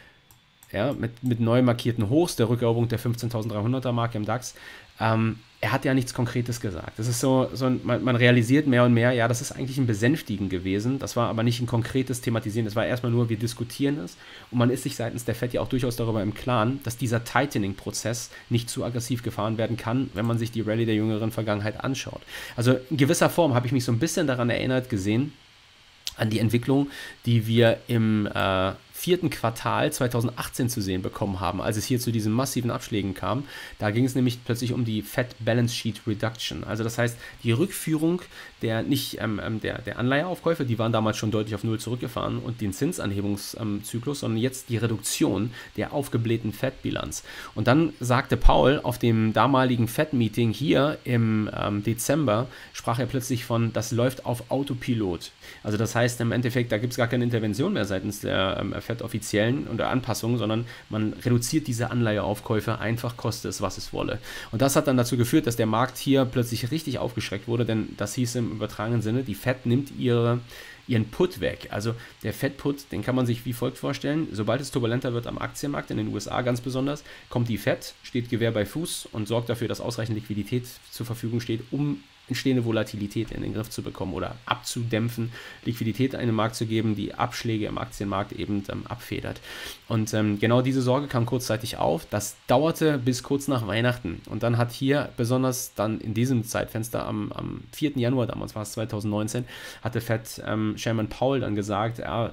ja, mit, mit neu markierten Hochs, der Rückeroberung der fünfzehntausenddreihunderter Marke im DAX. Ähm, er hat ja nichts Konkretes gesagt. Das ist so, so ein, man, man realisiert mehr und mehr, ja, das ist eigentlich ein Besänftigen gewesen. Das war aber nicht ein konkretes Thematisieren. Das war erstmal nur, wir diskutieren es. Und man ist sich seitens der Fed ja auch durchaus darüber im Klaren, dass dieser Tightening-Prozess nicht zu aggressiv gefahren werden kann, wenn man sich die Rallye der jüngeren Vergangenheit anschaut. Also in gewisser Form habe ich mich so ein bisschen daran erinnert gesehen, an die Entwicklung, die wir im äh, vierten Quartal zweitausendachtzehn zu sehen bekommen haben, als es hier zu diesen massiven Abschlägen kam. Da ging es nämlich plötzlich um die Fed Balance Sheet Reduction. Also das heißt, die Rückführung der nicht ähm, der, der Anleiheaufkäufe, die waren damals schon deutlich auf Null zurückgefahren und den Zinsanhebungszyklus, ähm, sondern jetzt die Reduktion der aufgeblähten Fed-Bilanz. Und dann sagte Paul auf dem damaligen Fed-Meeting hier im ähm, Dezember, sprach er plötzlich von, das läuft auf Autopilot. Also das heißt im Endeffekt, da gibt es gar keine Intervention mehr seitens der ähm, Fed-Offiziellen oder Anpassungen, sondern man reduziert diese Anleiheaufkäufe einfach, koste es, was es wolle. Und das hat dann dazu geführt, dass der Markt hier plötzlich richtig aufgeschreckt wurde, denn das hieß im übertragenen Sinne, die Fed nimmt ihre, ihren Put weg. Also der Fed-Put, den kann man sich wie folgt vorstellen, sobald es turbulenter wird am Aktienmarkt, in den U S A ganz besonders, kommt die Fed, steht Gewehr bei Fuß und sorgt dafür, dass ausreichend Liquidität zur Verfügung steht, um entstehende Volatilität in den Griff zu bekommen oder abzudämpfen, Liquidität in den Markt zu geben, die Abschläge im Aktienmarkt eben ähm, abfedert. Und ähm, genau diese Sorge kam kurzzeitig auf. Das dauerte bis kurz nach Weihnachten. Und dann hat hier besonders dann in diesem Zeitfenster am, am vierten Januar, damals war es zweitausendneunzehn, hatte Fed ähm, Chairman Powell dann gesagt, ja,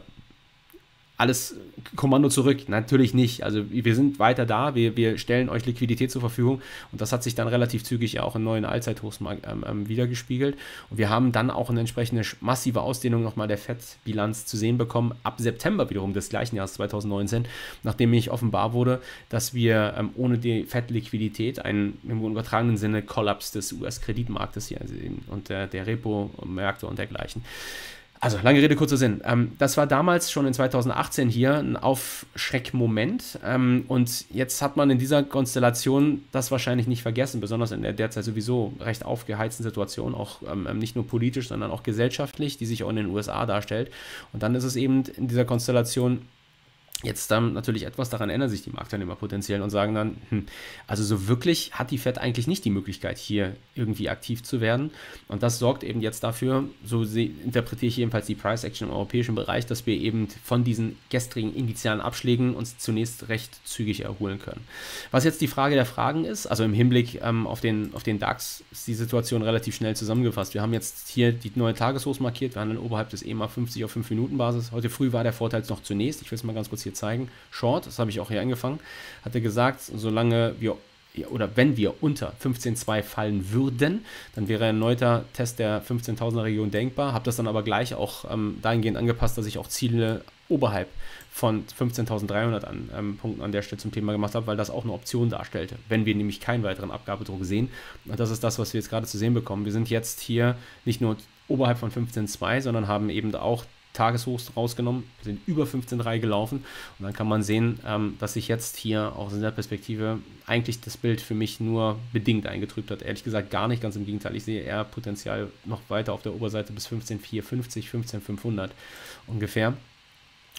alles Kommando zurück. Natürlich nicht. Also wir sind weiter da, wir, wir stellen euch Liquidität zur Verfügung und das hat sich dann relativ zügig ja auch in neuen Allzeithochs ähm, ähm, wiedergespiegelt. Und wir haben dann auch eine entsprechende massive Ausdehnung nochmal der Fed-Bilanz zu sehen bekommen, ab September wiederum des gleichen Jahres zweitausendneunzehn, nachdem mich offenbar wurde, dass wir ähm, ohne die Fed-Liquidität einen im übertragenen Sinne Kollaps des U S-Kreditmarktes hier sehen und der, der Repo-Märkte und dergleichen. Also, lange Rede, kurzer Sinn. Ähm, das war damals schon in zweitausendachtzehn hier ein Aufschreckmoment ähm, und jetzt hat man in dieser Konstellation das wahrscheinlich nicht vergessen, besonders in der derzeit sowieso recht aufgeheizten Situation, auch ähm, nicht nur politisch, sondern auch gesellschaftlich, die sich auch in den U S A darstellt. Und dann ist es eben in dieser Konstellation jetzt dann natürlich etwas, daran ändern sich die Marktteilnehmer potenziell und sagen dann, hm, also so wirklich hat die Fed eigentlich nicht die Möglichkeit, hier irgendwie aktiv zu werden. Und das sorgt eben jetzt dafür, so interpretiere ich jedenfalls die Price Action im europäischen Bereich, dass wir eben von diesen gestrigen initialen Abschlägen uns zunächst recht zügig erholen können. Was jetzt die Frage der Fragen ist, also im Hinblick ähm, auf den, auf den DAX, ist die Situation relativ schnell zusammengefasst. Wir haben jetzt hier die neue Tageshochs markiert, wir handeln oberhalb des E M A fünfzig auf fünf Minuten Basis. Heute früh war der Vorteil noch zunächst, ich will es mal ganz kurz hier zeigen, Short, das habe ich auch hier angefangen, hat er gesagt, solange wir oder wenn wir unter fünfzehn Komma zwei fallen würden, dann wäre ein erneuter Test der fünfzehntausender Region denkbar, habe das dann aber gleich auch ähm, dahingehend angepasst, dass ich auch Ziele oberhalb von fünfzehntausenddreihundert an ähm, Punkten an der Stelle zum Thema gemacht habe, weil das auch eine Option darstellte, wenn wir nämlich keinen weiteren Abgabedruck sehen. Und das ist das, was wir jetzt gerade zu sehen bekommen. Wir sind jetzt hier nicht nur oberhalb von fünfzehn Komma zwei, sondern haben eben auch Tageshochs rausgenommen, wir sind über fünfzehn Komma drei gelaufen und dann kann man sehen, ähm, dass sich jetzt hier auch in der Perspektive eigentlich das Bild für mich nur bedingt eingetrübt hat. Ehrlich gesagt gar nicht, ganz im Gegenteil. Ich sehe eher Potenzial noch weiter auf der Oberseite bis fünfzehn Komma vierhundertfünfzig, fünfzehn Komma fünfhundert ungefähr.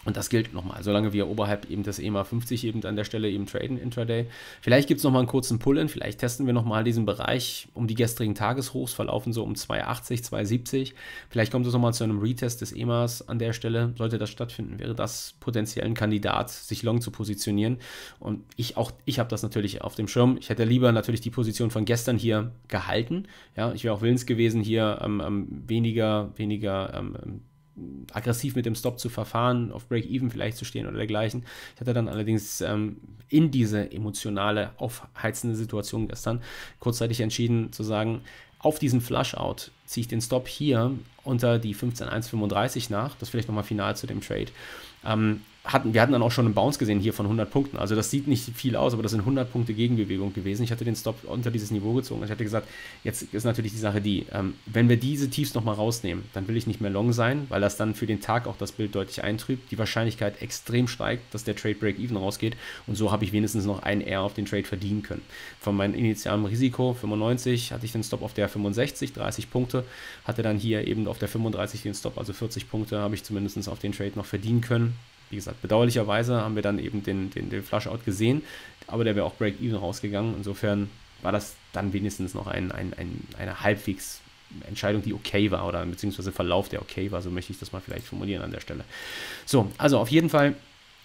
Und das gilt nochmal, solange wir oberhalb eben des E M A fünfzig eben an der Stelle eben traden intraday. Vielleicht gibt es nochmal einen kurzen Pull-in, vielleicht testen wir nochmal diesen Bereich um die gestrigen Tageshochs, verlaufen so um zwei achtzig, zwei siebzig. Vielleicht kommt es nochmal zu einem Retest des E M As an der Stelle. Sollte das stattfinden, wäre das potenziell ein Kandidat, sich long zu positionieren. Und ich auch, ich habe das natürlich auf dem Schirm. Ich hätte lieber natürlich die Position von gestern hier gehalten. Ja, ich wäre auch willens gewesen, hier ähm, ähm, weniger, weniger ähm, aggressiv mit dem Stop zu verfahren, auf Break-Even vielleicht zu stehen oder dergleichen. Ich hatte dann allerdings ähm, in diese emotionale, aufheizende Situation gestern kurzzeitig entschieden zu sagen, auf diesen Flush-Out ziehe ich den Stop hier unter die fünfzehn Komma eins fünfunddreißig nach. Das vielleicht nochmal final zu dem Trade. Ähm, hatten, wir hatten dann auch schon einen Bounce gesehen hier von hundert Punkten. Also das sieht nicht viel aus, aber das sind hundert Punkte Gegenbewegung gewesen. Ich hatte den Stop unter dieses Niveau gezogen. Ich hatte gesagt, jetzt ist natürlich die Sache die, ähm, wenn wir diese Tiefs nochmal rausnehmen, dann will ich nicht mehr long sein, weil das dann für den Tag auch das Bild deutlich eintrübt. Die Wahrscheinlichkeit extrem steigt, dass der Trade Break-Even rausgeht. Und so habe ich wenigstens noch ein R auf den Trade verdienen können. Von meinem initialen Risiko fünfundneunzig hatte ich den Stop auf der fünfundsechzig, dreißig Punkte. Hatte dann hier eben auf der fünfunddreißig den Stop, also vierzig Punkte habe ich zumindest auf den Trade noch verdienen können. Wie gesagt, bedauerlicherweise haben wir dann eben den, den, den Flush-Out gesehen, aber der wäre auch Break-Even rausgegangen. Insofern war das dann wenigstens noch ein, ein, ein, eine halbwegs Entscheidung, die okay war, oder beziehungsweise Verlauf, der okay war, so möchte ich das mal vielleicht formulieren an der Stelle. So, also auf jeden Fall,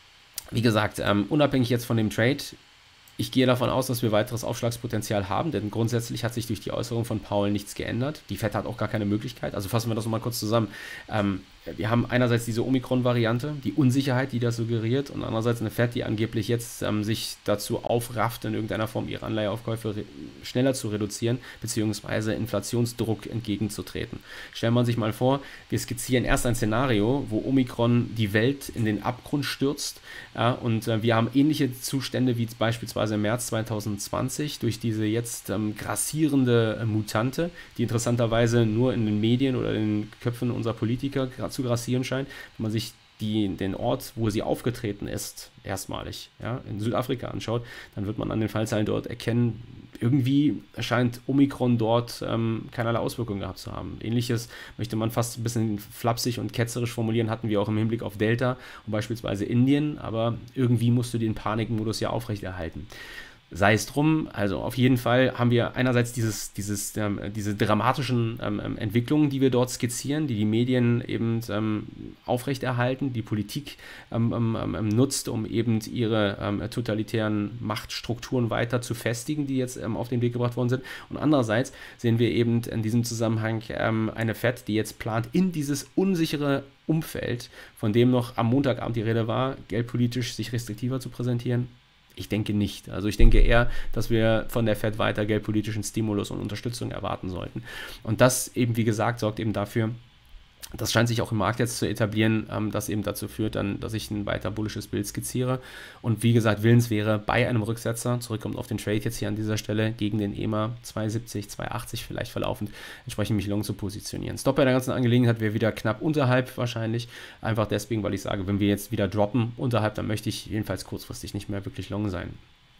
wie gesagt, ähm, unabhängig jetzt von dem Trade, ich gehe davon aus, dass wir weiteres Aufschlagspotenzial haben, denn grundsätzlich hat sich durch die Äußerung von Powell nichts geändert. Die Fed hat auch gar keine Möglichkeit. Also fassen wir das nochmal kurz zusammen. Ähm, wir haben einerseits diese Omikron-Variante, die Unsicherheit, die das suggeriert, und andererseits eine Fed, die angeblich jetzt ähm, sich dazu aufrafft, in irgendeiner Form ihre Anleiheaufkäufe schneller zu reduzieren, beziehungsweise Inflationsdruck entgegenzutreten. Stellen wir sich mal vor, wir skizzieren erst ein Szenario, wo Omikron die Welt in den Abgrund stürzt, ja, und äh, wir haben ähnliche Zustände wie beispielsweise im März zwanzig zwanzig durch diese jetzt ähm, grassierende äh, Mutante, die interessanterweise nur in den Medien oder in den Köpfen unserer Politiker zu grassieren scheint. Wenn man sich die, den Ort, wo sie aufgetreten ist, erstmalig ja, in Südafrika anschaut, dann wird man an den Fallzahlen dort erkennen, irgendwie scheint Omikron dort ähm, keinerlei Auswirkungen gehabt zu haben. Ähnliches möchte man fast ein bisschen flapsig und ketzerisch formulieren, hatten wir auch im Hinblick auf Delta und beispielsweise Indien, aber irgendwie musst du den Panikmodus ja aufrechterhalten. Sei es drum, also auf jeden Fall haben wir einerseits dieses, dieses, ähm, diese dramatischen ähm, Entwicklungen, die wir dort skizzieren, die die Medien eben ähm, aufrechterhalten, die Politik ähm, ähm, nutzt, um eben ihre ähm, totalitären Machtstrukturen weiter zu festigen, die jetzt ähm, auf den Weg gebracht worden sind. Und andererseits sehen wir eben in diesem Zusammenhang ähm, eine Fed, die jetzt plant, in dieses unsichere Umfeld, von dem noch am Montagabend die Rede war, geldpolitisch sich restriktiver zu präsentieren. Ich denke nicht. Also ich denke eher, dass wir von der Fed weiter geldpolitischen Stimulus und Unterstützung erwarten sollten. Und das eben, wie gesagt, sorgt eben dafür, das scheint sich auch im Markt jetzt zu etablieren, ähm, das eben dazu führt, dann, dass ich ein weiter bullisches Bild skizziere. Und wie gesagt, willens wäre bei einem Rücksetzer, zurückkommt auf den Trade jetzt hier an dieser Stelle, gegen den E M A zwei siebzig, zwei achtzig vielleicht verlaufend, entsprechend mich long zu positionieren. Stop bei der ganzen Angelegenheit wäre wieder knapp unterhalb wahrscheinlich. Einfach deswegen, weil ich sage, wenn wir jetzt wieder droppen unterhalb, dann möchte ich jedenfalls kurzfristig nicht mehr wirklich long sein.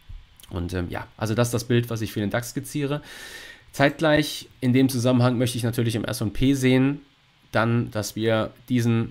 Und ähm, ja, also das ist das Bild, was ich für den DAX skizziere. Zeitgleich in dem Zusammenhang möchte ich natürlich im S und P sehen, dann, dass wir diesen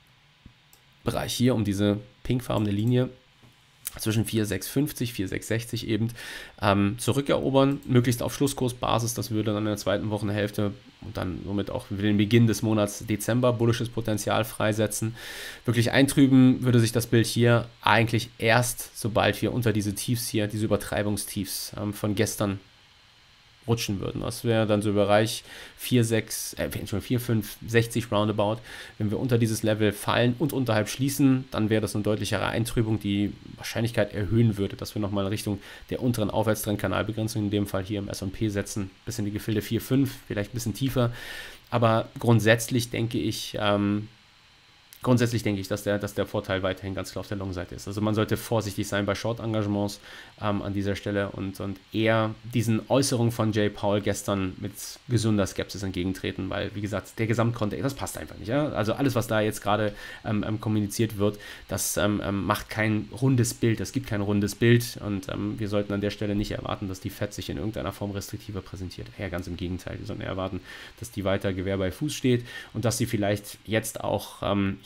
Bereich hier um diese pinkfarbene Linie zwischen vier Komma sechshundertfünfzig, vier Komma sechshundertsechzig eben ähm, zurückerobern, möglichst auf Schlusskursbasis. Das würde dann in der zweiten Wochenhälfte und dann somit auch für den Beginn des Monats Dezember bullisches Potenzial freisetzen. Wirklich eintrüben würde sich das Bild hier eigentlich erst, sobald wir unter diese Tiefs hier, diese Übertreibungstiefs ähm, von gestern rutschen würden. Das wäre dann so im Bereich vier, sechs, äh, vier, fünf, sechzig roundabout. Wenn wir unter dieses Level fallen und unterhalb schließen, dann wäre das eine deutlichere Eintrübung, die Wahrscheinlichkeit erhöhen würde, dass wir nochmal in Richtung der unteren Aufwärtstrend-Kanalbegrenzung, in dem Fall hier im S und P setzen, bis in die Gefilde vier, fünf, vielleicht ein bisschen tiefer. Aber grundsätzlich denke ich, ähm, Grundsätzlich denke ich, dass der, dass der Vorteil weiterhin ganz klar auf der Long-Seite ist. Also man sollte vorsichtig sein bei Short-Engagements ähm, an dieser Stelle und, und eher diesen Äußerungen von Jay Powell gestern mit gesunder Skepsis entgegentreten, weil, wie gesagt, der Gesamtkontext, das passt einfach nicht. Ja? Also alles, was da jetzt gerade ähm, ähm, kommuniziert wird, das ähm, ähm, macht kein rundes Bild, es gibt kein rundes Bild und ähm, wir sollten an der Stelle nicht erwarten, dass die Fed sich in irgendeiner Form restriktiver präsentiert. Eher ganz im Gegenteil, wir sollten erwarten, dass die weiter Gewehr bei Fuß steht und dass sie vielleicht jetzt auch ähm,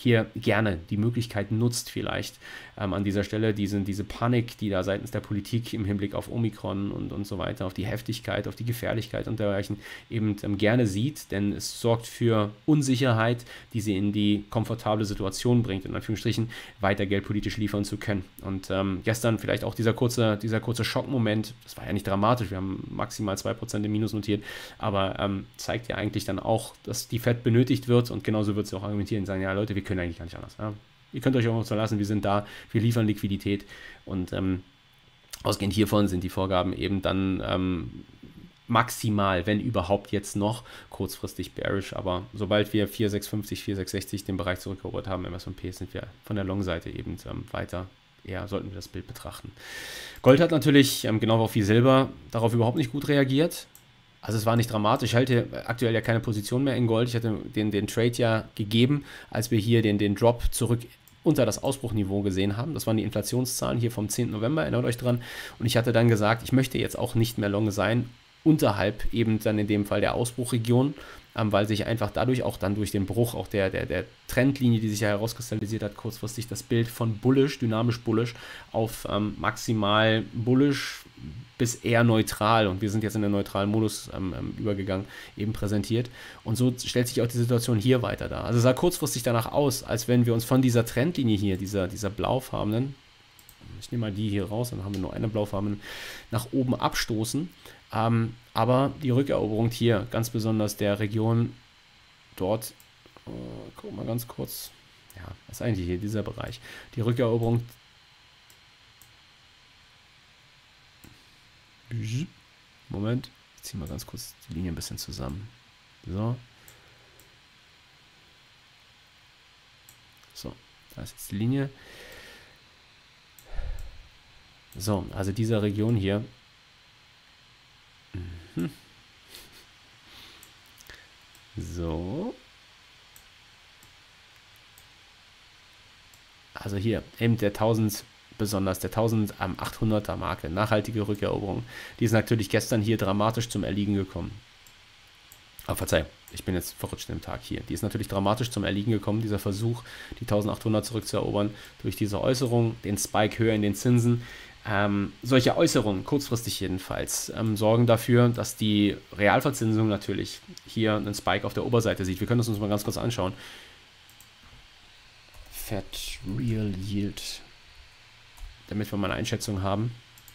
hier gerne die Möglichkeit nutzt, vielleicht ähm, an dieser Stelle diese, diese Panik, die da seitens der Politik im Hinblick auf Omikron und, und so weiter, auf die Heftigkeit, auf die Gefährlichkeit und dergleichen eben ähm, gerne sieht, denn es sorgt für Unsicherheit, die sie in die komfortable Situation bringt, in Anführungsstrichen, weiter geldpolitisch liefern zu können. Und ähm, gestern vielleicht auch dieser kurze, dieser kurze Schockmoment, das war ja nicht dramatisch, wir haben maximal zwei Prozent im Minus notiert, aber ähm, zeigt ja eigentlich dann auch, dass die Fed benötigt wird und genauso wird sie auch argumentieren und sagen, ja Leute, wir können eigentlich gar nicht anders. Ja? Ihr könnt euch auch noch verlassen, wir sind da, wir liefern Liquidität und ähm, ausgehend hiervon sind die Vorgaben eben dann ähm, maximal, wenn überhaupt jetzt noch, kurzfristig bearish, aber sobald wir vier Komma sechshundertfünfzig, vier Komma sechshundertsechzig den Bereich zurückerobert haben, M S und P, sind wir von der Long-Seite eben ähm, weiter, eher sollten wir das Bild betrachten. Gold hat natürlich, ähm, genau wie Silber, darauf überhaupt nicht gut reagiert. Also es war nicht dramatisch, ich halte aktuell ja keine Position mehr in Gold. Ich hatte den, den Trade ja gegeben, als wir hier den, den Drop zurück unter das Ausbruchniveau gesehen haben. Das waren die Inflationszahlen hier vom zehnten November, erinnert euch dran. Und ich hatte dann gesagt, ich möchte jetzt auch nicht mehr long sein, unterhalb eben dann in dem Fall der Ausbruchregion, ähm, weil sich einfach dadurch auch dann durch den Bruch auch der, der, der Trendlinie, die sich ja herauskristallisiert hat, kurzfristig das Bild von bullish, dynamisch bullish auf ähm, maximal bullish bis eher neutral, und wir sind jetzt in den neutralen Modus ähm, übergegangen, eben präsentiert. Und so stellt sich auch die Situation hier weiter dar. Also es sah kurzfristig danach aus, als wenn wir uns von dieser Trendlinie hier, dieser, dieser blaufarbenen, ich nehme mal die hier raus, dann haben wir nur eine blaufarbene, nach oben abstoßen. Ähm, aber die Rückeroberung hier, ganz besonders der Region dort, äh, guck mal ganz kurz, ja, was ist eigentlich hier dieser Bereich? Die Rückeroberung, Moment, ich ziehe mal ganz kurz die Linie ein bisschen zusammen. So. So, da ist jetzt die Linie. So, also diese Region hier. Mhm. So. Also hier, eben der tausend, besonders der eintausendachthunderter Marke, nachhaltige Rückeroberung. Die ist natürlich gestern hier dramatisch zum Erliegen gekommen. Aber verzeih, ich bin jetzt verrutscht im Tag hier. Die ist natürlich dramatisch zum Erliegen gekommen, dieser Versuch, die eintausendachthundert zurückzuerobern durch diese Äußerung, den Spike höher in den Zinsen. Ähm, solche Äußerungen, kurzfristig jedenfalls, ähm, sorgen dafür, dass die Realverzinsung natürlich hier einen Spike auf der Oberseite sieht. Wir können das uns mal ganz kurz anschauen. Fed Real Yield, damit wir mal eine Einschätzung haben.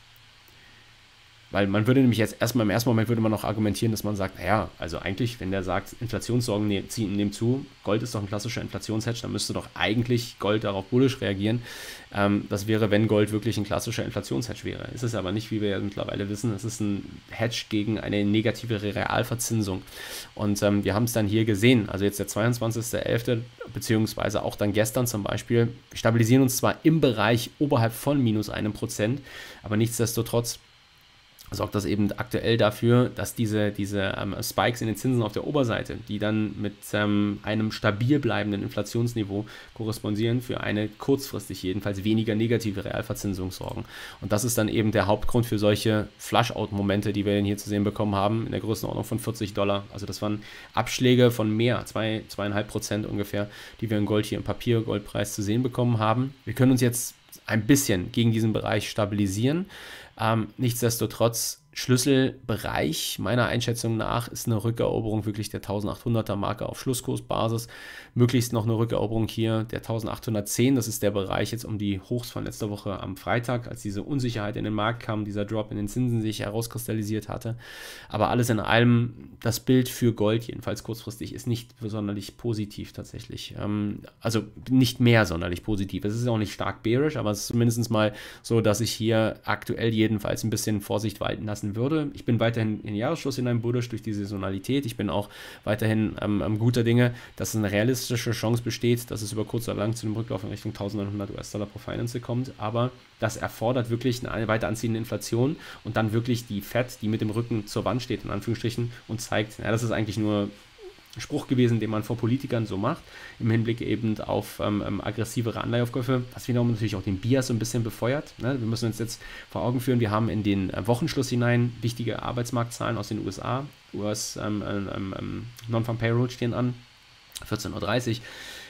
Weil man würde nämlich jetzt erstmal im ersten Moment würde man noch argumentieren, dass man sagt, naja, also eigentlich, wenn der sagt, Inflationssorgen ne, ziehen nehmen zu, Gold ist doch ein klassischer Inflationshedge, dann müsste doch eigentlich Gold darauf bullisch reagieren. Ähm, das wäre, wenn Gold wirklich ein klassischer Inflationshedge wäre. Ist es aber nicht, wie wir ja mittlerweile wissen. Es ist ein Hedge gegen eine negative Realverzinsung. Und ähm, wir haben es dann hier gesehen, also jetzt der zweiundzwanzigster elfter beziehungsweise auch dann gestern zum Beispiel, wir stabilisieren uns zwar im Bereich oberhalb von minus einem Prozent, aber nichtsdestotrotz sorgt das eben aktuell dafür, dass diese, diese ähm, Spikes in den Zinsen auf der Oberseite, die dann mit ähm, einem stabil bleibenden Inflationsniveau korrespondieren, für eine kurzfristig jedenfalls weniger negative Realverzinsung sorgen. Und das ist dann eben der Hauptgrund für solche Flush-Out-Momente, die wir hier zu sehen bekommen haben, in der Größenordnung von vierzig Dollar. Also das waren Abschläge von mehr, zwei, zweieinhalb Prozent ungefähr, die wir in Gold hier im Papier-Goldpreis zu sehen bekommen haben. Wir können uns jetzt ein bisschen gegen diesen Bereich stabilisieren. Ähm, nichtsdestotrotz, Schlüsselbereich meiner Einschätzung nach ist eine Rückeroberung wirklich der eintausendachthunderter Marke auf Schlusskursbasis. Möglichst noch eine Rückeroberung hier der eintausendachthundertzehn. Das ist der Bereich jetzt um die Hochs von letzter Woche am Freitag, als diese Unsicherheit in den Markt kam, dieser Drop in den Zinsen sich herauskristallisiert hatte. Aber alles in allem, das Bild für Gold, jedenfalls kurzfristig, ist nicht sonderlich positiv tatsächlich. Ähm, also nicht mehr sonderlich positiv. Es ist auch nicht stark bearish, aber es ist zumindest mal so, dass ich hier aktuell jedenfalls ein bisschen Vorsicht walten lasse würde. Ich bin weiterhin in den Jahresschluss hinein bullish durch die Saisonalität. Ich bin auch weiterhin ähm, guter Dinge, dass eine realistische Chance besteht, dass es über kurz oder lang zu einem Rücklauf in Richtung eintausendneunhundert US-Dollar pro Finance kommt. Aber das erfordert wirklich eine weiter anziehende Inflation und dann wirklich die Fed, die mit dem Rücken zur Wand steht, in Anführungsstrichen, und zeigt, ja, das ist eigentlich nur Spruch gewesen, den man vor Politikern so macht, im Hinblick eben auf ähm, aggressivere Anleiheaufkäufe, was wiederum natürlich auch den Bias so ein bisschen befeuert. Ne? Wir müssen uns jetzt vor Augen führen, wir haben in den äh, Wochenschluss hinein wichtige Arbeitsmarktzahlen aus den U S A. U S ähm, ähm, ähm, Non-Farm Payroll stehen an, vierzehn Uhr dreißig.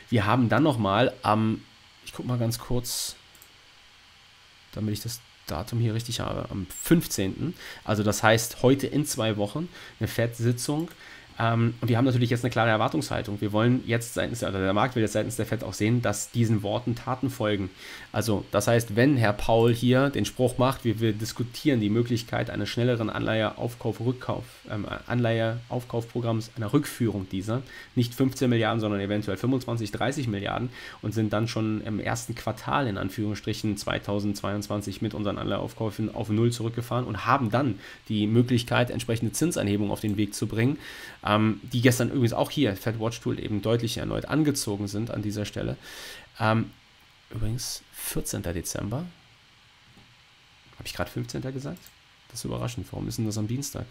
Wir haben dann nochmal am, ich gucke mal ganz kurz, damit ich das Datum hier richtig habe, am fünfzehnten Also das heißt heute in zwei Wochen eine Fed-Sitzung. Ähm, und wir haben natürlich jetzt eine klare Erwartungshaltung. Wir wollen jetzt seitens, oder der Markt will jetzt seitens der Fed auch sehen, dass diesen Worten Taten folgen. Also das heißt, wenn Herr Powell hier den Spruch macht, wir, wir diskutieren die Möglichkeit eines schnelleren Anleiheaufkauf-Rückkauf, ähm, Anleiheaufkaufprogramms, einer Rückführung dieser, nicht fünfzehn Milliarden, sondern eventuell fünfundzwanzig, dreißig Milliarden und sind dann schon im ersten Quartal in Anführungsstrichen zweitausendzweiundzwanzig mit unseren Anleiheaufkäufen auf Null zurückgefahren und haben dann die Möglichkeit, entsprechende Zinsanhebung auf den Weg zu bringen, ähm, die gestern übrigens auch hier, Fed Watch Tool, eben deutlich erneut angezogen sind an dieser Stelle. Ähm, übrigens vierzehnten Dezember. Habe ich gerade fünfzehnten gesagt? Das ist überraschend. Warum ist denn das am Dienstag?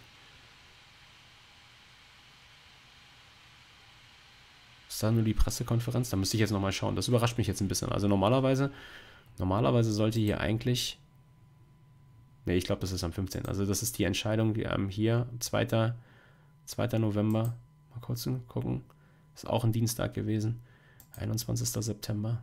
Ist da nur die Pressekonferenz? Da müsste ich jetzt nochmal schauen. Das überrascht mich jetzt ein bisschen. Also normalerweise, normalerweise sollte hier eigentlich... Ne, ich glaube, das ist am fünfzehnten Also das ist die Entscheidung, die ähm, hier, zweiter November. Mal kurz gucken. Ist auch ein Dienstag gewesen. einundzwanzigsten September.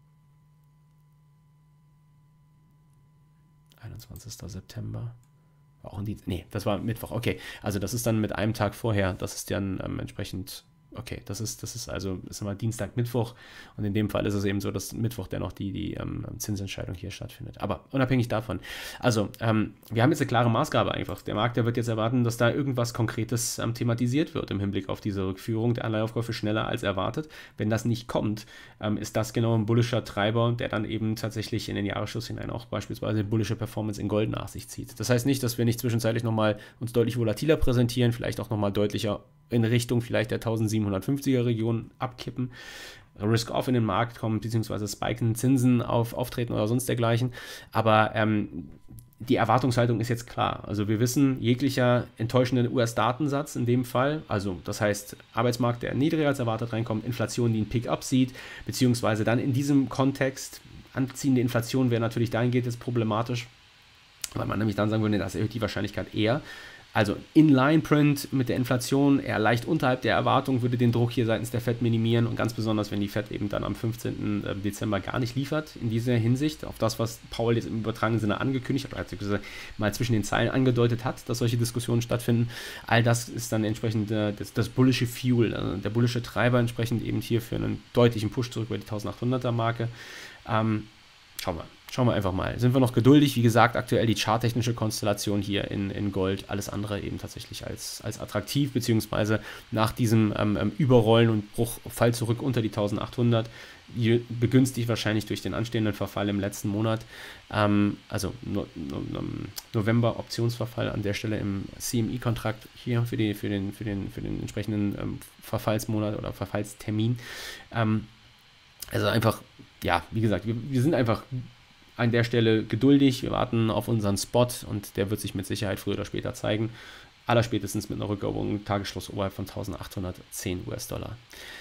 einundzwanzigsten September. War auch ein Dienstag. Nee, das war Mittwoch. Okay, also das ist dann mit einem Tag vorher. Das ist dann ähm, entsprechend... Okay, das ist, das ist also ist immer Dienstag, Mittwoch und in dem Fall ist es eben so, dass Mittwoch dennoch die, die ähm, Zinsentscheidung hier stattfindet. Aber unabhängig davon, also ähm, wir haben jetzt eine klare Maßgabe einfach. Der Markt, der wird jetzt erwarten, dass da irgendwas Konkretes ähm, thematisiert wird im Hinblick auf diese Rückführung der Anleiheaufkäufe schneller als erwartet. Wenn das nicht kommt, ähm, ist das genau ein bullischer Treiber, der dann eben tatsächlich in den Jahresschluss hinein auch beispielsweise bullische Performance in Gold nach sich zieht. Das heißt nicht, dass wir nicht zwischenzeitlich nochmal uns deutlich volatiler präsentieren, vielleicht auch nochmal deutlicher in Richtung vielleicht der eintausendsiebenhundertfünfziger Region abkippen, Risk-Off in den Markt kommen, beziehungsweise spikende Zinsen auf, auftreten oder sonst dergleichen. Aber ähm, die Erwartungshaltung ist jetzt klar. Also wir wissen, jeglicher enttäuschende U S-Datensatz in dem Fall, also das heißt Arbeitsmarkt, der niedriger als erwartet reinkommt, Inflation, die einen Pick-up sieht, beziehungsweise dann in diesem Kontext anziehende Inflation wäre natürlich dahingehend jetzt problematisch, weil man nämlich dann sagen würde, das erhöht die Wahrscheinlichkeit eher. Also Inline-Print mit der Inflation eher leicht unterhalb der Erwartung würde den Druck hier seitens der Fed minimieren und ganz besonders, wenn die Fed eben dann am fünfzehnten Dezember gar nicht liefert in dieser Hinsicht auf das, was Powell jetzt im übertragenen Sinne angekündigt hat, also mal zwischen den Zeilen angedeutet hat, dass solche Diskussionen stattfinden. All das ist dann entsprechend äh, das, das bullische Fuel, also der bullische Treiber entsprechend eben hier für einen deutlichen Push zurück über die eintausendachthunderter Marke. Ähm, schauen wir. Schauen wir einfach mal. Sind wir noch geduldig? Wie gesagt, aktuell die charttechnische Konstellation hier in, in Gold, alles andere eben tatsächlich als, als attraktiv, beziehungsweise nach diesem ähm, Überrollen und Bruch, Fall zurück unter die eintausendachthundert, begünstigt wahrscheinlich durch den anstehenden Verfall im letzten Monat, ähm, also no, no, no, November-Optionsverfall an der Stelle im C M E-Kontrakt hier für, die, für, den, für, den, für den entsprechenden ähm, Verfallsmonat oder Verfallstermin. Ähm, also einfach, ja, wie gesagt, wir, wir sind einfach an der Stelle geduldig, wir warten auf unseren Spot und der wird sich mit Sicherheit früher oder später zeigen. Allerspätestens mit einer Rückeroberung, Tagesschluss oberhalb von eintausendachthundertzehn US-Dollar.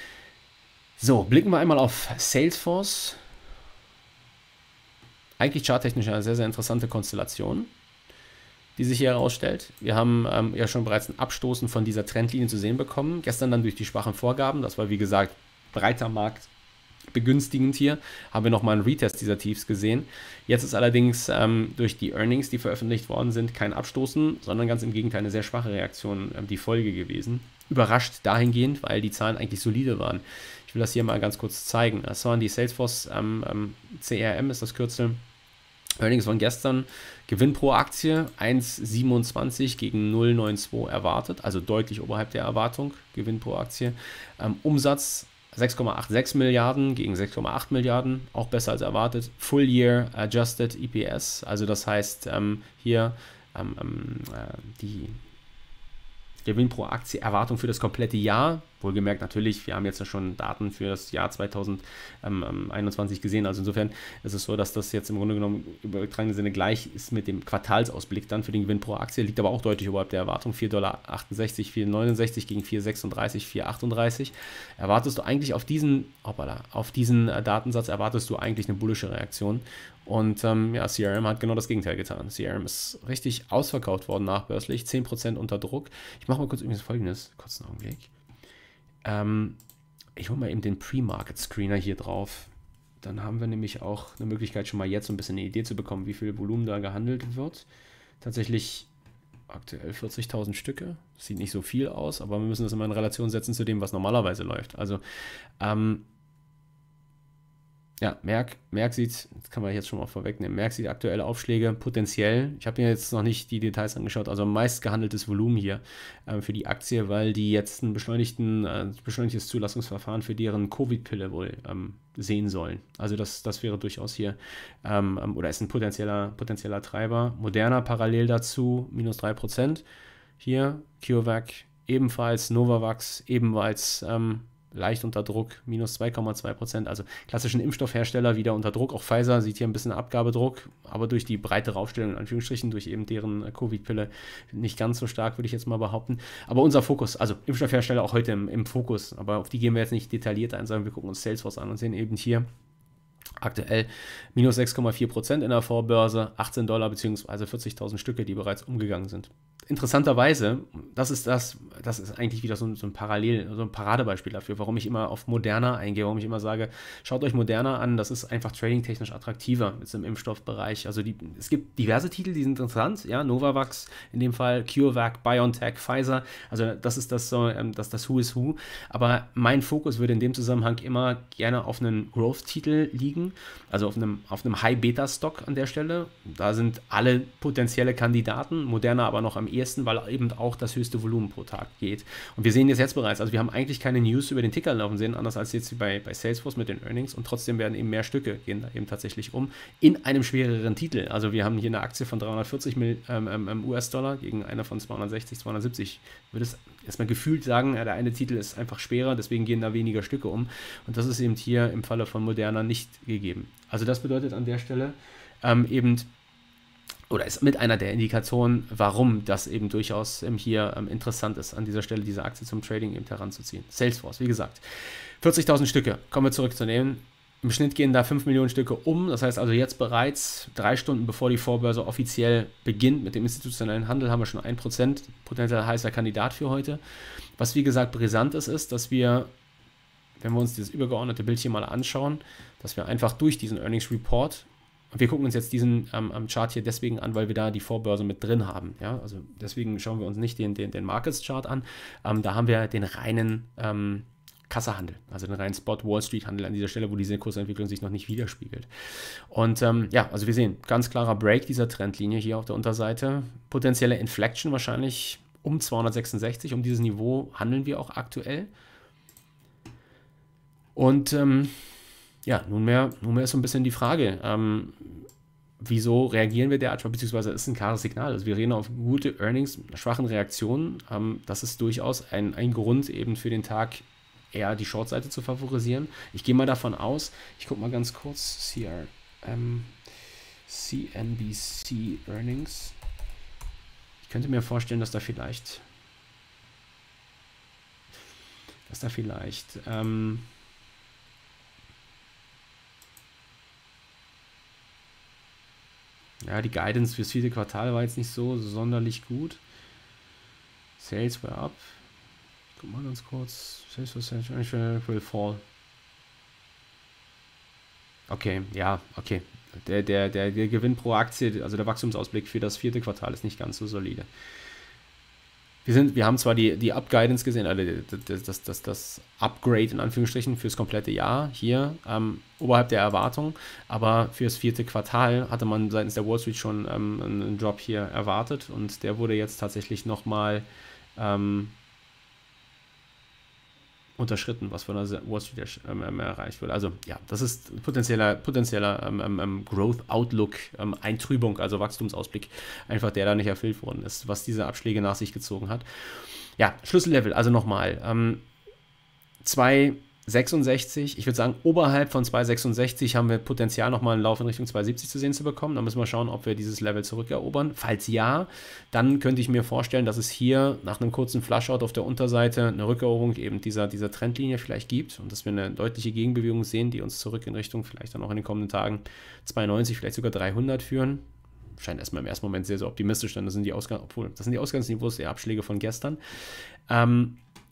So, blicken wir einmal auf Salesforce. Eigentlich charttechnisch eine sehr, sehr interessante Konstellation, die sich hier herausstellt. Wir haben ähm, ja schon bereits ein Abstoßen von dieser Trendlinie zu sehen bekommen. Gestern dann durch die schwachen Vorgaben, das war wie gesagt breiter Markt, begünstigend hier, haben wir nochmal einen Retest dieser Tiefs gesehen. Jetzt ist allerdings ähm, durch die Earnings, die veröffentlicht worden sind, kein Abstoßen, sondern ganz im Gegenteil eine sehr schwache Reaktion ähm, die Folge gewesen. Überrascht dahingehend, weil die Zahlen eigentlich solide waren. Ich will das hier mal ganz kurz zeigen. Das waren die Salesforce ähm, ähm, C R M ist das Kürzel. Earnings von gestern, Gewinn pro Aktie eins Komma siebenundzwanzig gegen null Komma zweiundneunzig erwartet, also deutlich oberhalb der Erwartung, Gewinn pro Aktie. Ähm, Umsatz sechs Komma sechsundachtzig Milliarden gegen sechs Komma acht Milliarden, auch besser als erwartet. Full Year Adjusted E P S, also das heißt ähm, hier ähm, äh, die Gewinn pro Aktie Erwartung für das komplette Jahr. Wohlgemerkt natürlich, wir haben jetzt ja schon Daten für das Jahr zweitausendeinundzwanzig gesehen. Also insofern ist es so, dass das jetzt im Grunde genommen im übertragenen Sinne gleich ist mit dem Quartalsausblick dann für den Gewinn pro Aktie. Liegt aber auch deutlich oberhalb der Erwartung. vier Komma achtundsechzig Dollar, vier Komma neunundsechzig gegen vier Komma sechsunddreißig, vier Komma achtunddreißig. Erwartest du eigentlich auf diesen, hoppala, auf diesen Datensatz erwartest du eigentlich eine bullische Reaktion. Und ähm, ja, C R M hat genau das Gegenteil getan. C R M ist richtig ausverkauft worden nachbörslich, zehn Prozent unter Druck. Ich mache mal kurz übrigens Folgendes, kurz einen Augenblick. Ähm, Ich hole mal eben den Pre-Market-Screener hier drauf. Dann haben wir nämlich auch eine Möglichkeit, schon mal jetzt so ein bisschen eine Idee zu bekommen, wie viel Volumen da gehandelt wird. Tatsächlich aktuell vierzigtausend Stücke. Sieht nicht so viel aus, aber wir müssen das immer in Relation setzen zu dem, was normalerweise läuft. Also, ähm, ja, Merck, Merck sieht, das kann man jetzt schon mal vorwegnehmen, Merck sieht aktuelle Aufschläge potenziell. Ich habe mir jetzt noch nicht die Details angeschaut, also meist gehandeltes Volumen hier äh, für die Aktie, weil die jetzt ein beschleunigten, äh, beschleunigtes Zulassungsverfahren für deren Covid-Pille wohl ähm, sehen sollen. Also das, das wäre durchaus hier, ähm, oder ist ein potenzieller, potenzieller Treiber. Moderna parallel dazu, minus drei Prozent. Hier, CureVac ebenfalls, Novavax ebenfalls, ähm, leicht unter Druck, minus zwei Komma zwei Prozent. Also klassischen Impfstoffhersteller wieder unter Druck. Auch Pfizer sieht hier ein bisschen Abgabedruck, aber durch die breite Raufstellung, in Anführungsstrichen, durch eben deren Covid-Pille nicht ganz so stark, würde ich jetzt mal behaupten. Aber unser Fokus, also Impfstoffhersteller auch heute im, im Fokus, aber auf die gehen wir jetzt nicht detailliert ein, sondern wir gucken uns Salesforce an und sehen eben hier aktuell minus sechs Komma vier Prozent in der Vorbörse, achtzehn Dollar bzw. vierzigtausend Stücke, die bereits umgegangen sind. Interessanterweise, das ist das, das ist eigentlich wieder so ein, so ein Parallel, so ein Paradebeispiel dafür, warum ich immer auf Moderna eingehe, warum ich immer sage, schaut euch Moderna an, das ist einfach tradingtechnisch attraktiver jetzt im Impfstoffbereich. Also die, es gibt diverse Titel, die sind interessant, ja, Novavax in dem Fall, CureVac, BioNTech, Pfizer, also das ist das so, das, das Who is Who, aber mein Fokus würde in dem Zusammenhang immer gerne auf einen Growth-Titel liegen, also auf einem, auf einem High-Beta-Stock an der Stelle. Da sind alle potenzielle Kandidaten, Moderna aber noch am ehesten, weil eben auch das höchste Volumen pro Tag geht. Und wir sehen das jetzt bereits, also wir haben eigentlich keine News über den Ticker laufen sehen, anders als jetzt wie bei, bei Salesforce mit den Earnings, und trotzdem werden eben mehr Stücke, gehen da eben tatsächlich um, in einem schwereren Titel. Also wir haben hier eine Aktie von dreihundertvierzig ähm, U S-Dollar gegen eine von zweihundertsechzig, zweihundertsiebzig. Ich würde es erstmal gefühlt sagen, ja, der eine Titel ist einfach schwerer, deswegen gehen da weniger Stücke um. Und das ist eben hier im Falle von Moderna nicht gegeben. Also das bedeutet an der Stelle ähm, eben, oder ist mit einer der Indikatoren, warum das eben durchaus ähm, hier ähm, interessant ist, an dieser Stelle diese Aktie zum Trading eben heranzuziehen. Salesforce, wie gesagt, vierzigtausend Stücke, kommen wir zurückzunehmen. Im Schnitt gehen da fünf Millionen Stücke um, das heißt also jetzt bereits drei Stunden bevor die Vorbörse offiziell beginnt mit dem institutionellen Handel, haben wir schon ein Prozent, potenziell heißer Kandidat für heute. Was wie gesagt brisant ist, ist, dass wir, wenn wir uns dieses übergeordnete Bild hier mal anschauen, dass wir einfach durch diesen Earnings Report, und wir gucken uns jetzt diesen ähm, Chart hier deswegen an, weil wir da die Vorbörse mit drin haben. Ja? Also deswegen schauen wir uns nicht den, den, den Markets Chart an, ähm, da haben wir den reinen ähm, Kassehandel, also den reinen Spot Wall Street Handel an dieser Stelle, wo diese Kursentwicklung sich noch nicht widerspiegelt. Und ähm, ja, also wir sehen, ganz klarer Break dieser Trendlinie hier auf der Unterseite, potenzielle Inflection wahrscheinlich um zweihundertsechsundsechzig, um dieses Niveau handeln wir auch aktuell. Und ähm, ja, nunmehr, nunmehr ist so ein bisschen die Frage, ähm, wieso reagieren wir derart, beziehungsweise ist ein klares Signal. Also wir reden auf gute Earnings, schwachen Reaktionen. Ähm, das ist durchaus ein, ein Grund eben für den Tag, eher die Short-Seite zu favorisieren. Ich gehe mal davon aus, ich gucke mal ganz kurz, C R, ähm, C N B C Earnings. Ich könnte mir vorstellen, dass da vielleicht, dass da vielleicht, ähm, ja, die Guidance fürs vierte Quartal war jetzt nicht so sonderlich gut. Sales were up. Ich guck mal ganz kurz. Sales will fall. Okay, ja, okay. Der, der, der, der Gewinn pro Aktie, also der Wachstumsausblick für das vierte Quartal ist nicht ganz so solide. Wir, sind, wir haben zwar die, die Up-Guidance gesehen, also das, das, das, das Upgrade in Anführungsstrichen fürs komplette Jahr hier ähm, oberhalb der Erwartung, aber fürs vierte Quartal hatte man seitens der Wall Street schon ähm, einen Drop hier erwartet und der wurde jetzt tatsächlich nochmal ähm, unterschritten, was von der Wall Street ähm, erreicht wurde. Also ja, das ist potenzieller, potenzieller ähm, ähm, Growth Outlook, ähm, Eintrübung, also Wachstumsausblick, einfach der da nicht erfüllt worden ist, was diese Abschläge nach sich gezogen hat. Ja, Schlüssellevel, also nochmal, ähm, zwei Komma sechsundsechzig, ich würde sagen, oberhalb von zwei Komma sechsundsechzig haben wir Potenzial, nochmal einen Lauf in Richtung zwei Komma siebzig zu sehen zu bekommen. Da müssen wir schauen, ob wir dieses Level zurückerobern. Falls ja, dann könnte ich mir vorstellen, dass es hier nach einem kurzen Flushout auf der Unterseite eine Rückeroberung eben dieser, dieser Trendlinie vielleicht gibt und dass wir eine deutliche Gegenbewegung sehen, die uns zurück in Richtung vielleicht dann auch in den kommenden Tagen zwei Komma neunzig, vielleicht sogar dreihundert führen. Scheint erstmal im ersten Moment sehr, sehr optimistisch, denn das sind die Ausgangs- obwohl, das sind die Ausgangsniveaus der Abschläge von gestern. Ähm,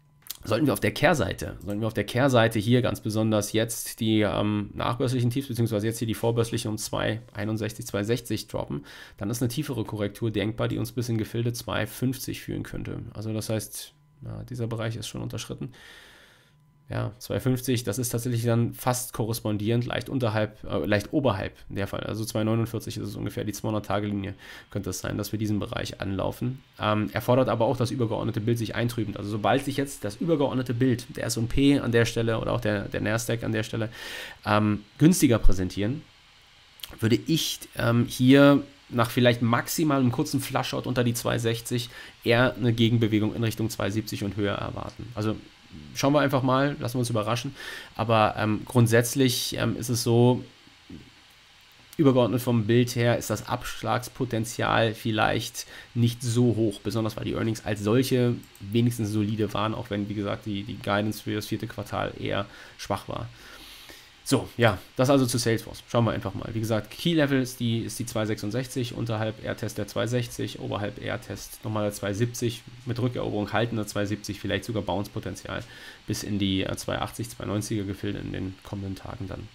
Sollten wir auf der Kehrseite, sollten wir auf der Kehrseite hier ganz besonders jetzt die ähm, nachbörslichen Tiefs, beziehungsweise jetzt hier die vorbörslichen um zwei einundsechzig, zwei sechzig droppen, dann ist eine tiefere Korrektur denkbar, die uns bis in Gefilde zwei fünfzig führen könnte. Also das heißt, ja, dieser Bereich ist schon unterschritten. Ja, zwei fünfzig, das ist tatsächlich dann fast korrespondierend, leicht unterhalb, äh, leicht oberhalb in der Fall. Also zwei neunundvierzig ist es ungefähr, die zweihundert-Tage-Linie könnte es sein, dass wir diesen Bereich anlaufen. Ähm, erfordert aber auch das übergeordnete Bild sich eintrübend. Also sobald sich jetzt das übergeordnete Bild, der S und P an der Stelle oder auch der, der Nasdaq an der Stelle ähm, günstiger präsentieren, würde ich ähm, hier nach vielleicht maximal einem kurzen Flushout unter die zwei sechzig eher eine Gegenbewegung in Richtung zwei siebzig und höher erwarten. Also schauen wir einfach mal, lassen wir uns überraschen. Aber ähm, grundsätzlich ähm, ist es so, übergeordnet vom Bild her ist das Abschlagspotenzial vielleicht nicht so hoch, besonders weil die Earnings als solche wenigstens solide waren, auch wenn, wie gesagt, die, die Guidance für das vierte Quartal eher schwach war. So, ja, das also zu Salesforce. Schauen wir einfach mal. Wie gesagt, Key-Level ist die, ist die zwei sechsundsechzig, unterhalb R-Test der zwei sechzig, oberhalb R-Test nochmal der zwei siebzig, mit Rückeroberung haltender zwei siebzig, vielleicht sogar Bounce-Potenzial bis in die zwei achtzig, zwei neunziger Gefilde in den kommenden Tagen dann.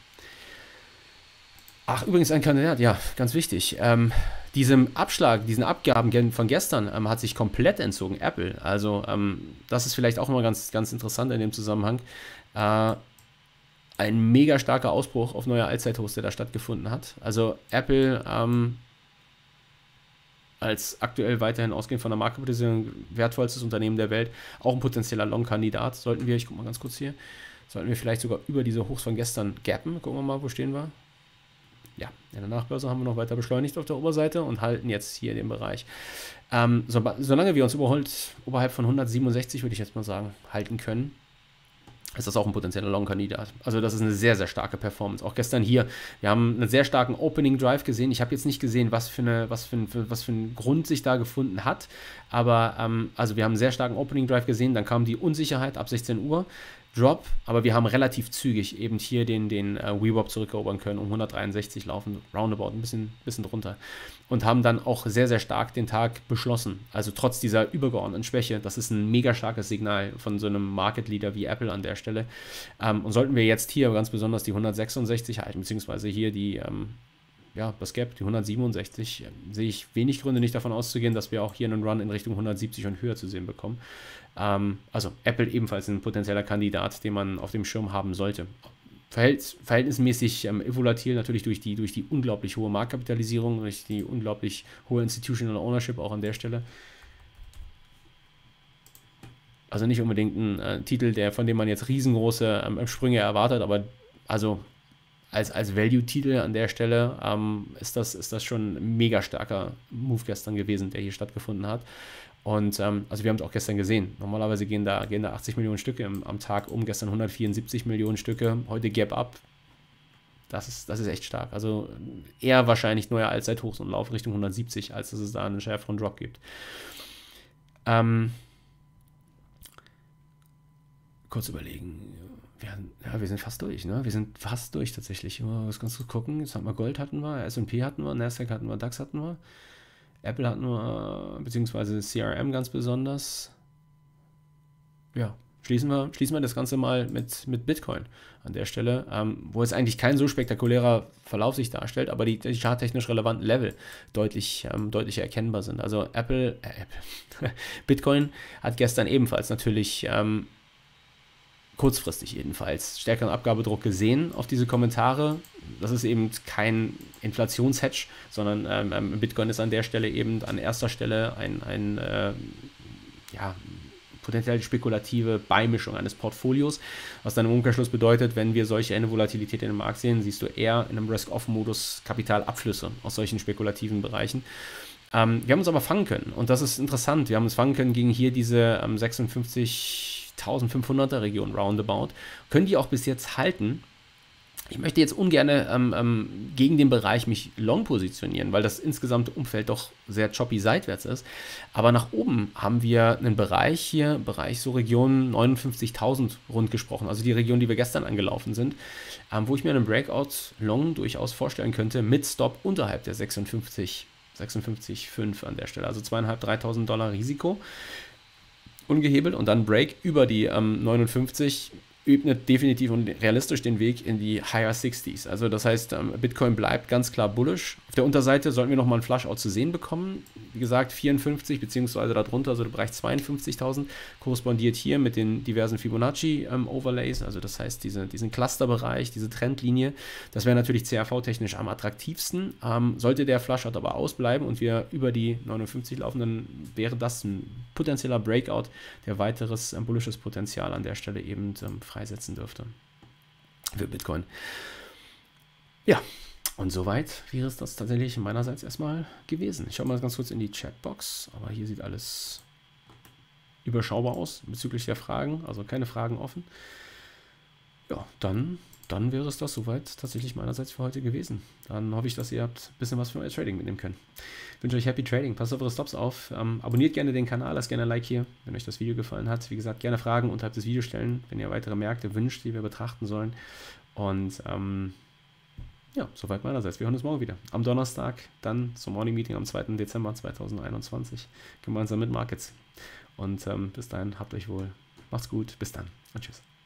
Ach, übrigens ein Kandidat, ja, ganz wichtig. Ähm, diesem Abschlag, diesen Abgaben von gestern ähm, hat sich komplett entzogen, Apple. Also ähm, das ist vielleicht auch immer ganz, ganz interessant in dem Zusammenhang. Äh, ein mega starker Ausbruch auf neue Allzeithochs, der da stattgefunden hat. Also Apple ähm, als aktuell weiterhin ausgehend von der Marktkapitalisierung wertvollstes Unternehmen der Welt, auch ein potenzieller Long-Kandidat. Sollten wir, ich gucke mal ganz kurz hier, sollten wir vielleicht sogar über diese Hochs von gestern gappen. Gucken wir mal, wo stehen wir? Ja, in der Nachbörse haben wir noch weiter beschleunigt auf der Oberseite und halten jetzt hier den Bereich. Ähm, so, solange wir uns überholt, oberhalb von hundertsiebenundsechzig, würde ich jetzt mal sagen, halten können, ist das auch ein potenzieller Long-Kandidat. Also das ist eine sehr, sehr starke Performance. Auch gestern hier, wir haben einen sehr starken Opening Drive gesehen. Ich habe jetzt nicht gesehen, was für, eine, was, für ein, für, was für ein Grund sich da gefunden hat, aber ähm, also wir haben einen sehr starken Opening Drive gesehen, dann kam die Unsicherheit ab sechzehn Uhr, Drop, aber wir haben relativ zügig eben hier den, den äh, V WAP zurückerobern können, um hundertdreiundsechzig laufen, roundabout, ein bisschen, bisschen drunter. Und haben dann auch sehr, sehr stark den Tag beschlossen. Also trotz dieser übergeordneten Schwäche, das ist ein mega starkes Signal von so einem Market Leader wie Apple an der Stelle. Ähm, und sollten wir jetzt hier ganz besonders die hundertsechsundsechzig halten, beziehungsweise hier die, ähm, ja, das Gap, die hundertsiebenundsechzig, äh, sehe ich wenig Gründe, nicht davon auszugehen, dass wir auch hier einen Run in Richtung hundertsiebzig und höher zu sehen bekommen. Ähm, also Apple ebenfalls ein potenzieller Kandidat, den man auf dem Schirm haben sollte. Verhält, verhältnismäßig ähm, volatil, natürlich durch die, durch die unglaublich hohe Marktkapitalisierung, durch die unglaublich hohe Institutional Ownership auch an der Stelle. Also nicht unbedingt ein äh, Titel, der, von dem man jetzt riesengroße ähm, Sprünge erwartet, aber also als, als Value-Titel an der Stelle ähm, ist, das, ist das schon ein mega starker Move gestern gewesen, der hier stattgefunden hat. Und ähm, also wir haben es auch gestern gesehen. Normalerweise gehen da, gehen da achtzig Millionen Stücke im, am Tag um, gestern hundertvierundsiebzig Millionen Stücke, heute Gap Up. Das ist, das ist echt stark. Also eher wahrscheinlich neuer Allzeithochs und Lauf Richtung hundertsiebzig, als dass es da einen schärferen Drop gibt. Ähm, kurz überlegen. Wir, ja, wir sind fast durch, ne? Wir sind fast durch tatsächlich. Mal was ganz kurz gucken. Jetzt haben wir Gold hatten wir, S und P hatten wir, Nasdaq hatten wir, DAX hatten wir. Apple hatten wir, beziehungsweise C R M ganz besonders. Ja, schließen wir, schließen wir das Ganze mal mit, mit Bitcoin an der Stelle, ähm, wo es eigentlich kein so spektakulärer Verlauf sich darstellt, aber die, die charttechnisch relevanten Level deutlich, ähm, deutlich erkennbar sind. Also Apple, äh, Apple Bitcoin hat gestern ebenfalls natürlich ähm, kurzfristig jedenfalls stärkeren Abgabedruck gesehen auf diese Kommentare. Das ist eben kein Inflationshedge, sondern ähm, Bitcoin ist an der Stelle eben an erster Stelle ein, ein äh, ja, potenziell spekulative Beimischung eines Portfolios, was dann im Umkehrschluss bedeutet, wenn wir solche eine Volatilität in dem Markt sehen, siehst du eher in einem Risk-Off-Modus Kapitalabflüsse aus solchen spekulativen Bereichen. Ähm, wir haben uns aber fangen können und das ist interessant. Wir haben uns fangen können gegen hier diese ähm, sechsundfünfzigtausendfünfhunderter Region roundabout, können die auch bis jetzt halten. Ich möchte jetzt ungern ähm, ähm, gegen den Bereich mich long positionieren, weil das insgesamte Umfeld doch sehr choppy seitwärts ist. Aber nach oben haben wir einen Bereich hier, Bereich so Region neunundfünfzigtausend rund gesprochen, also die Region, die wir gestern angelaufen sind, ähm, wo ich mir einen Breakout long durchaus vorstellen könnte mit Stop unterhalb der sechsundfünfzig, sechsundfünfzig Komma fünf an der Stelle, also zweitausendfünfhundert, dreitausend Dollar Risiko. ungehebelt und dann Break über die ähm, neunundfünfzig ebnet definitiv und realistisch den Weg in die Higher sechziger. Also das heißt, Bitcoin bleibt ganz klar bullish. Auf der Unterseite sollten wir nochmal einen Flushout zu sehen bekommen. Wie gesagt, vierundfünfzig beziehungsweise darunter, also der Bereich zweiundfünfzigtausend, korrespondiert hier mit den diversen Fibonacci-Overlays. Also das heißt, diese, diesen Clusterbereich, diese Trendlinie, das wäre natürlich C R V-technisch am attraktivsten. Ähm, sollte der Flushout aber ausbleiben und wir über die neunundfünfzig laufen, dann wäre das ein potenzieller Breakout, der weiteres ähm, bullisches Potenzial an der Stelle eben ähm, freisetzen dürfte für Bitcoin. Ja, und soweit wäre es das tatsächlich meinerseits erstmal gewesen. Ich schaue mal ganz kurz in die Chatbox, aber hier sieht alles überschaubar aus bezüglich der Fragen, also keine Fragen offen. Ja, dann, dann wäre es das soweit tatsächlich meinerseits für heute gewesen. Dann hoffe ich, dass ihr habt ein bisschen was für euer Trading mitnehmen können. Ich wünsche euch Happy Trading, passt auf eure Stops auf, ähm, abonniert gerne den Kanal, lasst gerne ein Like hier, wenn euch das Video gefallen hat. Wie gesagt, gerne Fragen unterhalb des Videos stellen, wenn ihr weitere Märkte wünscht, die wir betrachten sollen. Und ähm, ja, soweit meinerseits. Wir hören uns morgen wieder. Am Donnerstag, dann zum Morning Meeting am zweiten Dezember zweitausendeinundzwanzig, gemeinsam mit Markets. Und ähm, bis dahin, habt euch wohl. Macht's gut, bis dann und tschüss.